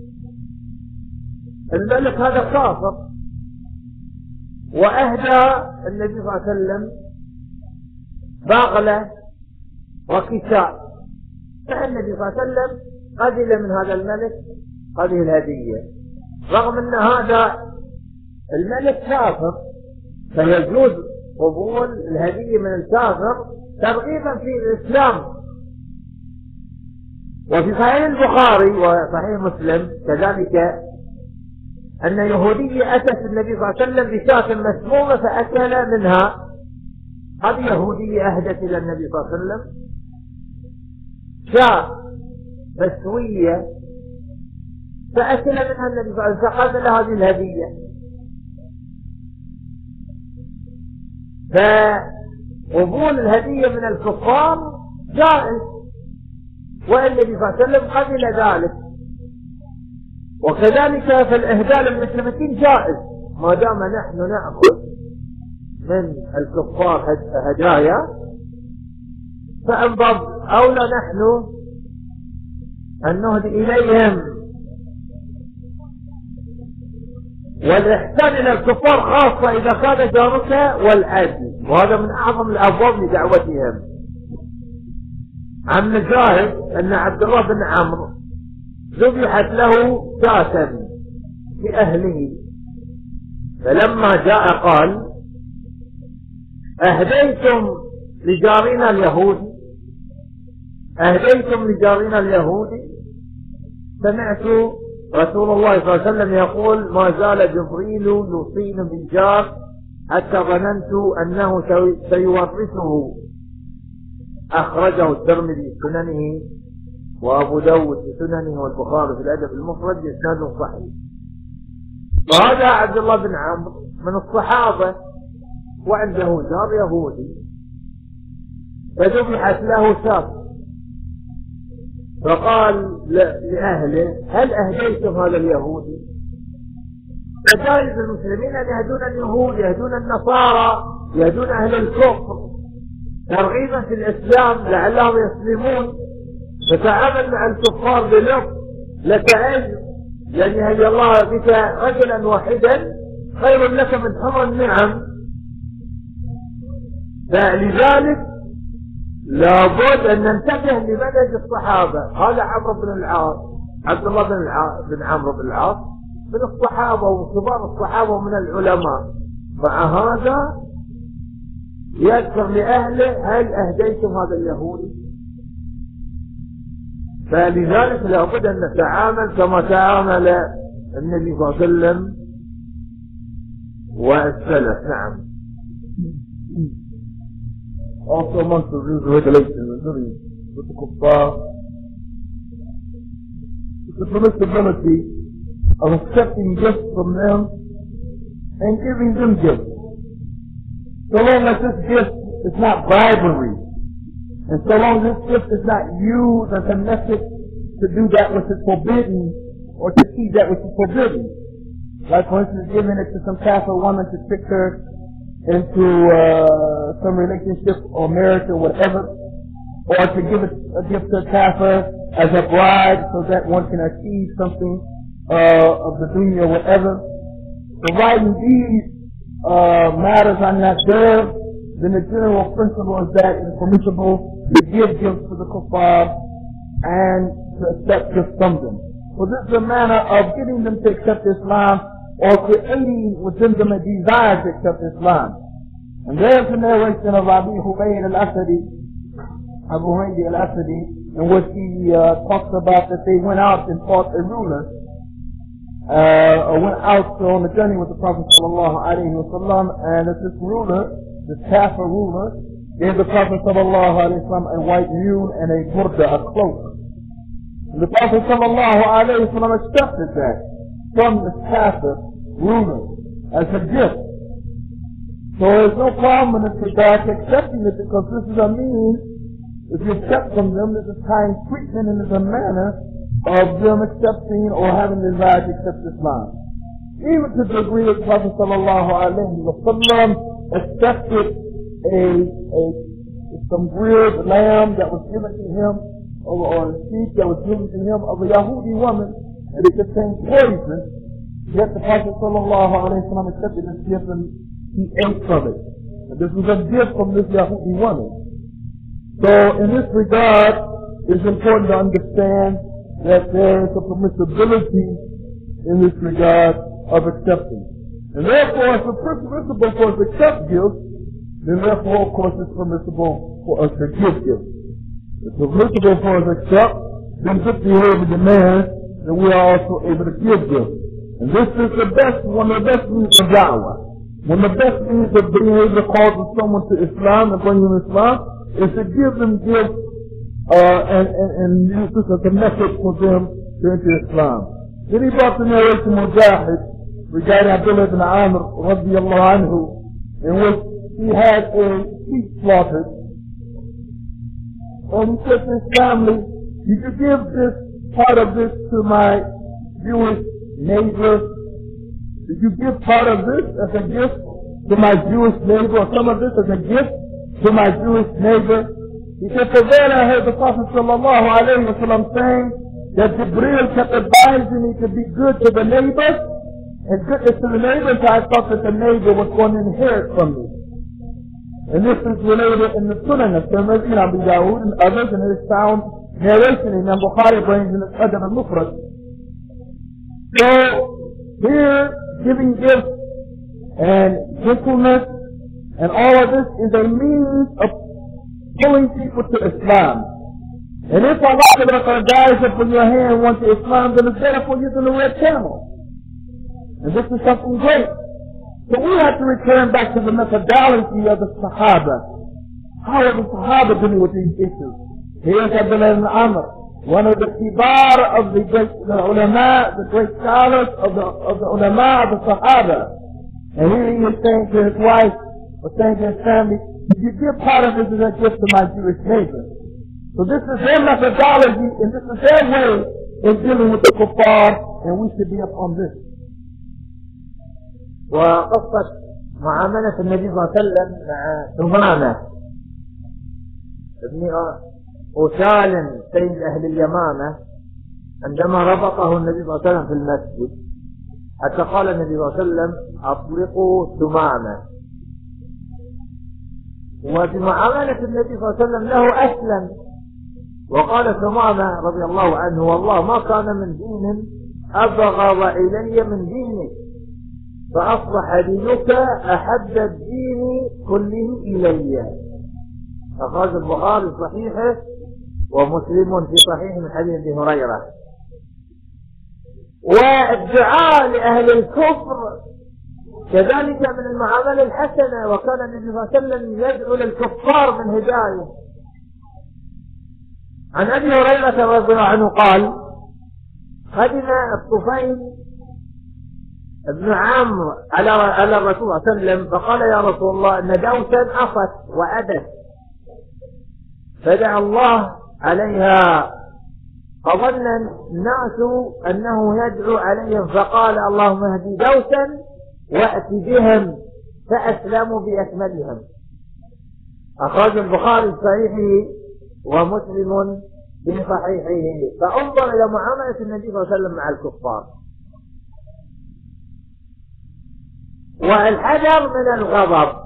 الملك هذا كافر، وأهدى النبي صلى الله عليه وسلم باغلة وكساء، فالنبي صلى الله عليه وسلم قبل من هذا الملك هذه الهدية، رغم أن هذا الملك كافر، فيجوز قبول الهدية من الكافر ترغيبا في الإسلام. وفي صحيح البخاري وصحيح مسلم كذلك أن يهودية أتت النبي صلى الله عليه وسلم بشاة مسمومة فأكل منها. هذه يهودية أهدت إلى النبي صلى الله عليه وسلم شاة مسوية فأكل منها النبي صلى الله عليه وسلم، فقبل هذه الهدية. فقبول الهدية من الكفار جائز، والنبي صلى الله عليه وسلم قبل ذلك. وكذلك فالإهداء للمشركين جائز ما دام نحن نأخذ من الكفار هدايا، فأن باب أولى نحن أن نهدي إليهم. والإحسان إلى الكفار خاصة إذا كان جارك والعدل، وهذا من أعظم الأبواب لدعوتهم. عن مجاهد أن عبد الله بن عمرو ذبحت له شاة في أهله، فلما جاء قال: أهديتم لجارنا اليهودي أهديتم لجارنا اليهودي سمعت رسول الله صلى الله عليه وسلم يقول: ما زال جبريل يوصيني بالجار حتى ظننت أنه سيورثه. أخرجه الترمذي في سننه، وأبو داود في سننه، والبخاري في الأدب المفرد بإسناد صحيح. وهذا عبد الله بن عمرو من الصحابة وعنده جار يهودي، فذبحت له شاة، فقال لأهله: هل أهديتم هذا اليهودي؟ فجائز المسلمين أن يهدون اليهود، يهدون النصارى، يهدون أهل الكفر ترغيبا في الإسلام لعلهم يسلمون. فتعامل مع الكفار بلطف لك أجر، يعني هدي الله بك رجلا واحدا خير لك من حمر النعم. فلذلك لابد أن ننتبه لمنهج الصحابة. هذا عمرو بن العاص، عبد الله بن بن عمرو بن العاص من الصحابة وكبار الصحابة ومن العلماء. مع هذا يذكر لأهله: هل أهديتم هذا اليهودي؟ فلذلك لابد أن نتعامل كما تعامل النبي صلى الله عليه وسلم والسلف. نعم. Also amongst the rules and regulations with the kuffar is the permissibility of accepting gifts from them and giving them gifts, so long as this gift is not bribery, and so long as this gift is not used as a method to do that which is forbidden or to see that which is forbidden. Like, for instance, giving it to some Kafir woman to trick her into uh, some relationship or marriage or whatever, or to give a, a gift to a Kafir as a bribe so that one can achieve something uh, of the dunya or whatever. Providing these uh, matters are not there, then the general principle is that it is permissible to give gifts to the kuffar and to accept gifts from them. So this is a manner of getting them to accept Islam, or creating within them a desire to accept Islam. And there's a narration of Abu Humayd al-Asadi, Abu Humayd al-Asadi, in which he uh, talks about that they went out and fought a ruler, uh, went out on a journey with the Prophet sallallahu alaihi wasallam, and this ruler, this Kafir ruler, gave the Prophet sallallahu alaihi wasallam a white mule and a burda, a cloak. And the Prophet sallallahu alaihi wasallam accepted that from this Kafir ruler as a gift. So there's no problem in this regard to accepting it, because this is a means, if you accept from them, this is kind treatment and is a manner of them accepting or having the desire to accept Islam. Even to the degree that Prophet sallallahu alaihi wasallam accepted a, a some grilled lamb that was given to him, or, or a sheep that was given to him of a Yahudi woman, and it contained poison. Yet the Prophet sallallahu alaihi wasallam accepted this gift and he ate from it. And this was a gift from this Yahudi woman. So in this regard, it's important to understand that there is a permissibility in this regard of acceptance. And therefore, if it's permissible for us to accept gifts, then therefore, of course, it's permissible for us to give gifts. If it's permissible for us to accept, then good behavior demands that we are also able to give gifts. And this is the best, one of the best means of da'wah. One of the best means of being able to call someone to Islam and bring them to Islam is to give them gifts uh, and, and, and use this as a method for them to enter Islam. Then he brought the narration Mujahid regarding Abdullah ibn Amr radiallahu anhu, in which he had a sheep slaughtered. And he said to his family, you could give this part of this to my Jewish neighbor. Did you give part of this as a gift to my Jewish neighbor, or some of this as a gift to my Jewish neighbor? He said, for then I heard the Prophet sallallahu alayhi wa sallam saying that Jibreel kept advising me to be good to the neighbor, and goodness to the neighbor, so I thought that the neighbor was going to inherit from me. And this is related in the Sunan of Tirmidhi and Abu Dawood and others, and it is found narration in Imam Bukhari brings in the Adab al-Mufrad. So, here, giving gifts and gentleness and all of this is a means of pulling people to Islam. And if Allah guides upon your hand once to Islam, then it's better for you than a red camel. And this is something great. So we have to return back to the methodology of the Sahaba. How are the Sahaba dealing with these issues? Here's Abdullah ibn Amr, one of the kibar of the great the ulama, the great scholars of the of the ulama of the Sahaba. And here he is saying to his wife, or saying to his family, you give part of this as a gift to my Jewish neighbor. So this is their methodology, and this is their way in dealing with the kuffar, and we should be upon this. وقصة معاملة النبي صلى الله عليه وسلم مع ثمامة ابن أسال سيد أهل اليمامة عندما ربطه النبي صلى الله عليه وسلم في المسجد، حتى قال النبي صلى الله عليه وسلم أطلقوا ثمامة. وفي معاملة النبي صلى الله عليه وسلم له أسلم، وقال ثمامة رضي الله عنه والله ما كان من دين أبغض إلي من دينك، فأصبح دينك أحب الدين كله إلي. أخرج البخاري في صحيحه ومسلم في صحيح من حديث أبي هريرة. والدعاء لأهل الكفر كذلك من المعاملة الحسنة، وكان النبي صلى الله عليه وسلم يدعو للكفار من هداية. عن أبي هريرة رضي الله عنه قال قدم الطفيل ابن عمرو على على الرسول صلى الله عليه وسلم فقال يا رسول الله ان دوسا عصت وأدت، فدعا الله عليها، فظن الناس انه يدعو عليهم، فقال اللهم اهدي دوسا وأت بهم فأسلموا بأكملهم. أخرج البخاري في صحيحه ومسلم في صحيحه. فانظر إلى معاملة النبي صلى الله عليه وسلم مع الكفار. والحذر من الغضب،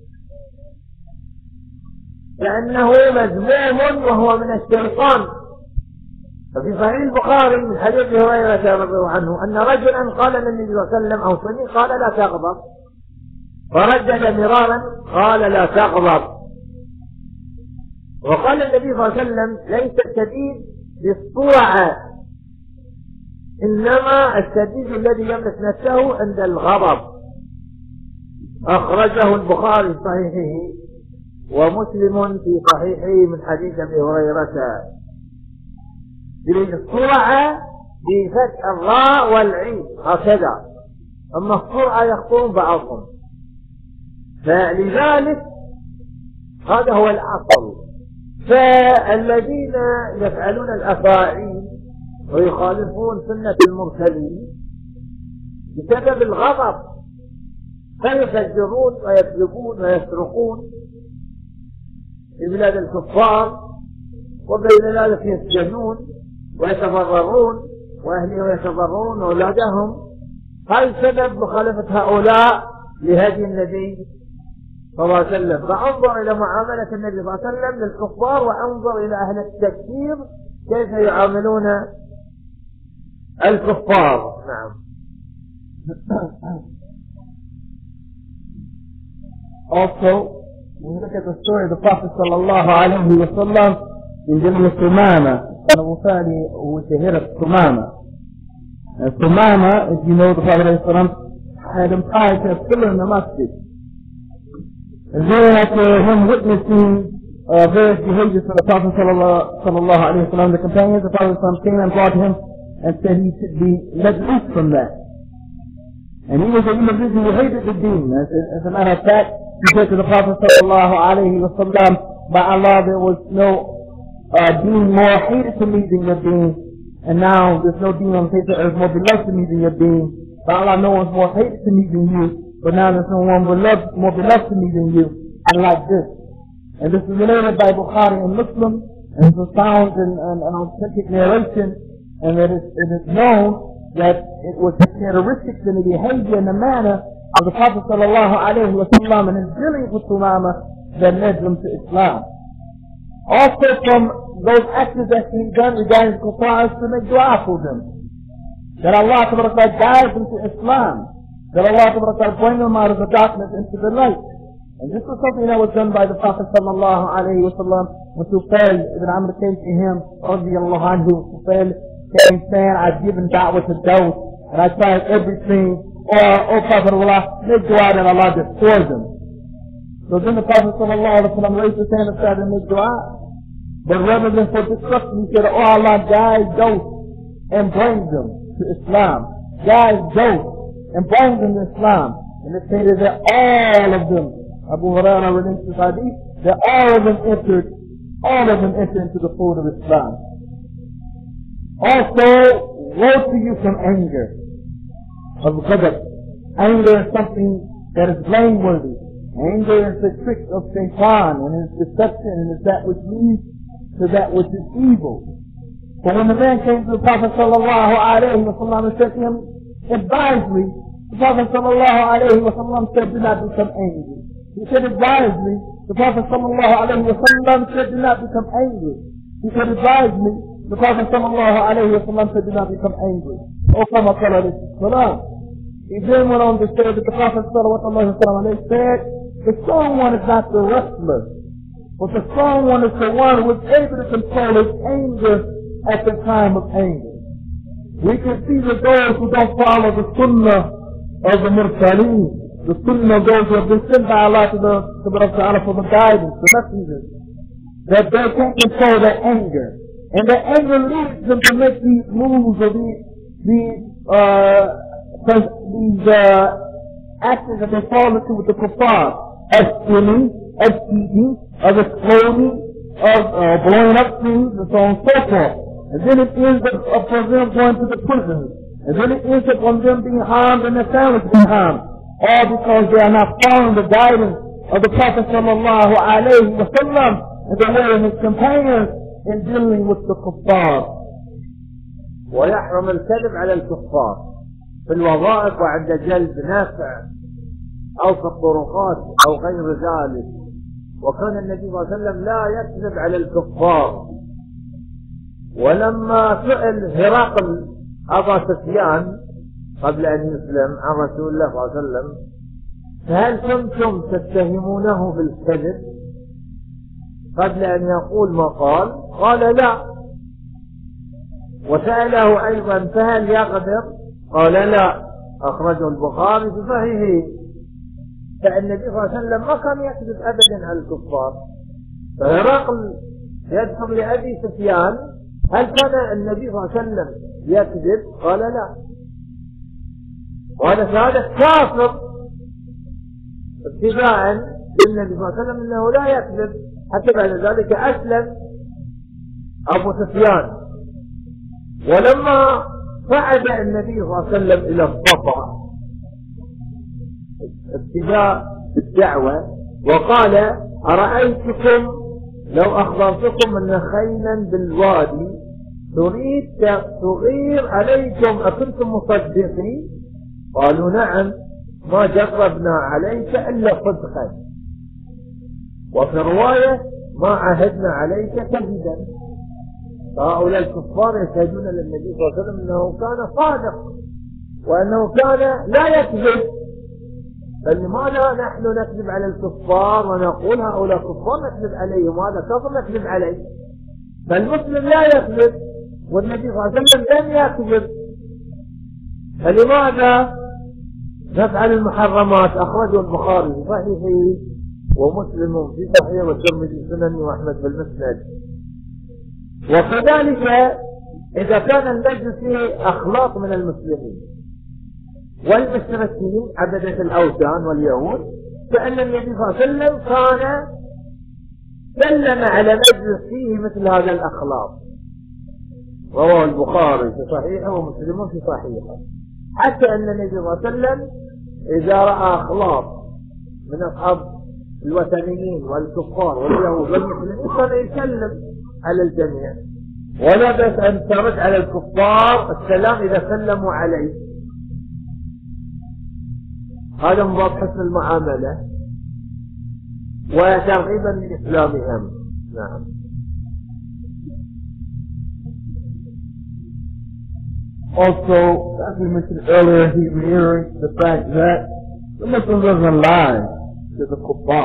لأنه مذموم وهو من الشيطان. ففي صحيح البخاري من حديث أبي هريرة رضي الله عنه أن رجلا قال للنبي صلى الله عليه وسلم أوصني، قال لا تغضب، فردد مرارا قال لا تغضب. وقال النبي صلى الله عليه وسلم ليس الشديد بالسرعة إنما الشديد الذي يملك نفسه عند الغضب. أخرجه البخاري في صحيحه ومسلم في صحيحه من حديث أبي هريرة. السرعة بفتح الراء والعين هكذا، أما السرعة يخطون بعضهم، فلذلك هذا هو الأصل. فالذين يفعلون الأفاعيل ويخالفون سنة المرسلين بسبب الغضب فيفجرون ويكذبون ويسرقون في بلاد الكفار، وبين ذلك يسجنون ويتضررون وأهلهم يتضررون وأولادهم. هذا سبب مخالفة هؤلاء لهدي النبي صلى الله عليه وسلم. فانظر إلى معاملة النبي صلى الله عليه وسلم للكفار، وانظر إلى أهل التكفير كيف يعاملون الكفار. نعم. Also, when you look at the story of the Prophet sallallahu alayhi wa sallam in dealing with Sumama, al-Athari, who was the head of Sumama. And Sumama, as you know, the Prophet had him tied to a pillar in the masjid. And then after him witnessing uh, various behaviors from the Prophet sallallahu alayhi wa sallam, the companions, the Prophet came and brought him and said he should be let loose from that. And he was an individual who hated the deen. As, as a matter of fact, he said to the Prophet sallallahu alayhi wa sallam, by Allah, there was no uh, deen more hated to me than your deen, and now there's no deen on the face of earth more beloved to me than your deen. By Allah, no one's more hated to me than you, but now there's no one beloved, more beloved to me than you, and like this. And this is related by Bukhari and Muslim, and it's a sound and an authentic narration, and that it, it is known that it was the characteristics and the behavior and the manner of the Prophet sallallahu alayhi wa sallam and his dealing with Sumama that led them to Islam. Also from those actions that he done regarding the kuffar is to make dua for them, that Allah guides them to Islam, that Allah bring them out of the darkness into the light. And this was something that was done by the Prophet sallallahu alayhi wa sallam when Tufail ibn Amr came to him, radiyallahu anhu. Tufail came saying, I've given da'wah to those, and I tried everything, or, oh Prophet of Allah, make dua that Allah destroys them. So then the Prophet sallallahu alayhi wa sallam raised his hand and started to make dua. But rather than for destruction, he said, oh Allah, guide those and bring them to Islam. Guide those and bring them to Islam. And it stated that all of them, Abu Hurairah relates this hadith, that all of them entered, all of them entered into the fold of Islam. Also, woe to you from anger, of ghadab. Anger is something that is blameworthy. Anger is the trick of shaitan, and is deception, and is that which leads to that which is evil. So when the man came to the Prophet sallallahu alayhi wa sallam and said to him, advise me, the Prophet sallallahu alayhi wa sallam said, do not become angry. He said, advise me, the Prophet sallallahu alayhi wa sallam said, do not become angry. He said, advise me, the Prophet sallallahu alayhi wa sallam said, do not become angry. Oh, kama qala alayhi salam. He then went on to say that the Prophet sallallahu alayhi wa sallam said, the strong one is not the wrestler, but the strong one is the one who is able to control his anger at the time of anger. We can see that those who don't follow the sunnah of the mursaleen, the sunnah of those who have been sent by Allah to the Subhanahu wa ta'ala for the guidance, the messengers, that they can't control their anger. And their anger leads them to make these moves or these, these, uh, these, uh, actions that they fall into with the kuffar, of stealing, of cheating, of exploding, of uh, blowing up things, and so on and so forth. And then it ends up, up for them going to the prisons. And then it ends up on them being harmed and their families being harmed. All because they are not following the guidance of the Prophet sallallahu alayhi wa sallam and the way of his companions in dealing with the kuffar. ويحرم الكذب على الكفار في الوظائف وعند جلب نافع أو في الطرقات أو غير ذلك. وكان النبي صلى الله عليه وسلم لا يكذب على الكفار. ولما سئل هرقل أبا سفيان قبل أن يسلم عن رسول الله صلى الله عليه وسلم، فهل كنتم تتهمونه بالكذب قبل أن يقول ما قال؟ قال لا. وسأله أيضا فهل يقدر؟ قال لا، أخرجه البخاري في صحيحه. فالنبي صلى الله عليه وسلم ما كان يكذب أبدا على الكفار. فهرقل يذكر لأبي سفيان هل كان النبي صلى الله عليه وسلم يكذب؟ قال لا. وهذا شهادة كافر اتباعا للنبي صلى الله عليه وسلم انه لا يكذب. حتى بعد ذلك اسلم ابو سفيان. ولما صعد النبي صلى الله عليه وسلم الى الصفا ابتداء الدعوة وقال أرأيتكم لو أخبرتكم أن خيلا بالوادي تريد تغير عليكم أكنتم مصدقين؟ قالوا نعم، ما جربنا عليك إلا صدقا، وفي رواية ما عهدنا عليك كذبا. فهؤلاء الكفار يشهدون للنبي صلى الله عليه وسلم أنه كان صادق وأنه كان لا يكذب. فلماذا نحن نكذب على الكفار ونقول هؤلاء كفار نكذب عليهم وهذا كفر نكذب عليه؟ فالمسلم لا يكذب والنبي صلى الله عليه وسلم لم يكذب. فلماذا نفعل المحرمات؟ أخرجه البخاري في صحيحه ومسلم في صحيحه والترمذي في سننه وأحمد في المسند. وكذلك إذا كان المجلس فيه أخلاق من المسلمين والمشركين عبدة الأوثان واليهود، فإن النبي صلى الله عليه وسلم كان سلم على مجلس فيه مثل هذا الأخلاق. رواه البخاري في صحيحه ومسلم في صحيحه. حتى أن النبي صلى الله عليه وسلم إذا رأى أخلاق من أصحاب الوثنيين والكفار واليهود والمسلمين كان يسلم على الجميع، ولا بأس أن ترد على الكفار السلام إذا سلموا عليه. هذا من باب حسن المعاملة وترغيبا لإسلامهم. نعم. Also, as we mentioned earlier, he reiterates the fact that the Muslim doesn't lie to the kuffar.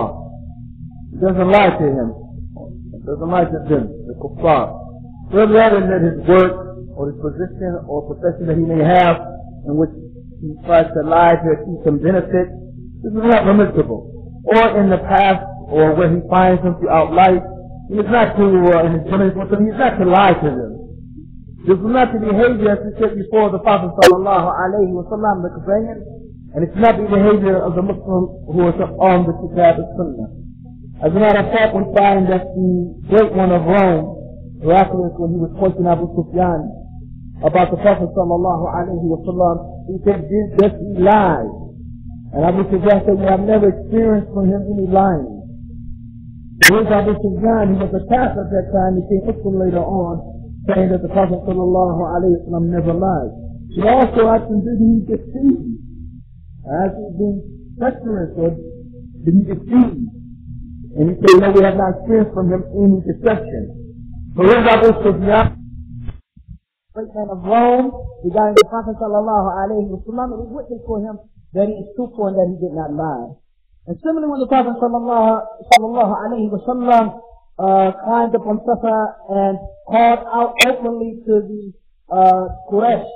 He doesn't lie to him. He doesn't lie to them, the kuffar. Whether that is that his work or his position or profession that he may have in which he tries to lie to achieve some benefit, this is not permissible. Or in the past, or where he finds them throughout life, he is not to, uh, in his dealings with them, he is not to lie to them. This is not the behavior, as we said before, the Prophet sallallahu alayhi wa sallam, the companion, and it's not the behavior of the Muslim who is on the Kitab al-Sunnah. As a matter of fact, we find that the great one of Rome, Heraclius, when he was questioning Abu Sufyan about the Prophet sallallahu alayhi wa sallam, he said, does he lie? And Abu Sufyan said, we have never experienced from him any lying. Here's Abu Sufyan, he was a kafir at that time, he came Muslim later on, saying that the Prophet sallallahu alayhi wa sallam never lied. He also asked him, did he deceive? As he's been treacherous, or did he deceive? And he said, no, we have not experienced from him any deception. So here's Abu Sufyan, great man of Rome, regarding the Prophet sallallahu alayhi wa sallam, and he witnessed for him that he is truthful and that he did not lie. And similarly, when the Prophet sallallahu alayhi wa sallam uh, climbed up on Safa and called out openly to the uh, Quraysh,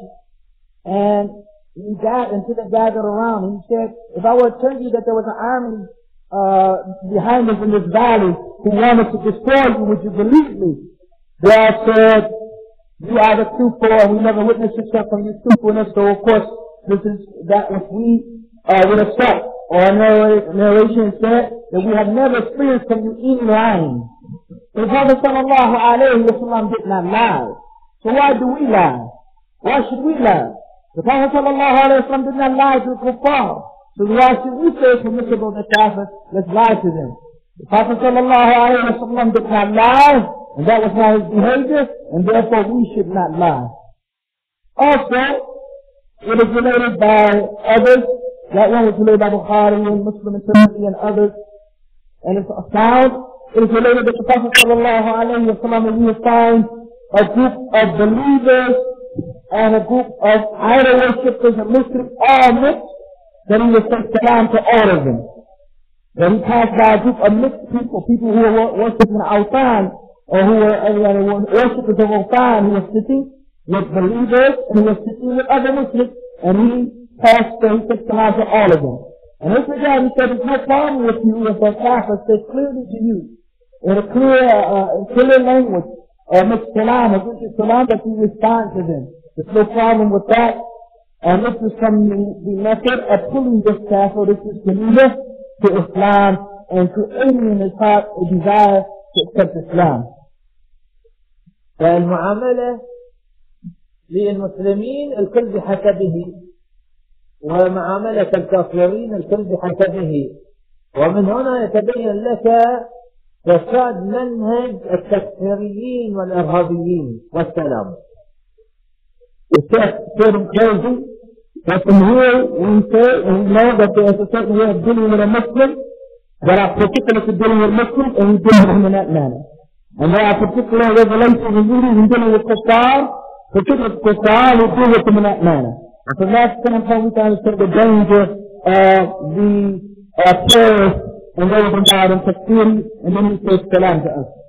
and he gathered, until they gathered around, and he said, if I were to tell you that there was an army uh, behind us in this valley who wanted to destroy you, would you believe me? They all said, you are the truthful, and we never witnessed except from your truthfulness. So of course, this is that which we uh, would accept. Or narration said that we have never experienced from you any lying. The Prophet sallallahu alayhi wa sallam did not lie. So why do we lie? Why should we lie? The Prophet sallallahu alayhi wa sallam did not lie to the kuffar. So why should we say it's permissible to kafir, let's lie to them? The Prophet sallallahu alayhi wa sallam did not lie, and that was not his behavior, and therefore we should not lie. Also, it is related by others, that one was related by Bukhari and Muslim and Tirmidhi and others, and it's found, it is related that the Prophet sallallahu alayhi wa sallam, and we will find a group of believers and a group of idol worshippers and Muslims all mixed, that he would say salam to all of them. That he passed by a group of mixed people, people who were worshipping al-Athari, or who were uh, worshippers of al-Athari, who were sitting, with believers and he was sitting with other Muslims, and he passed the he said salam to all of them. And this regard, he said, there's no problem with you if a kafir says clearly to you, in a clear, uh, in clear language, or makes salam, or gives salam, that you respond to them. There's no problem with that. And this is from the, the method of pulling this kafir, this is to lead us to Islam and creating in his heart a desire to accept Islam. فالمعاملة للمسلمين الكل بحسبه، ومعاملة الكافرين الكل بحسبه. ومن هنا يتبين لك فساد منهج التكفيريين والإرهابيين. والسلام. It's sort of crazy, but from here we say and we know that there is a certain way of dealing with a Muslim that are particular to dealing with Muslims, and we deal with them in that manner. And there are particular revelations and duties in dealing with Kuffar, particular to Kuffar, we deal with them in that manner. And from that standpoint, we can understand the danger of the uh, terrorists and those involved in takfiri, and then he says salam to us.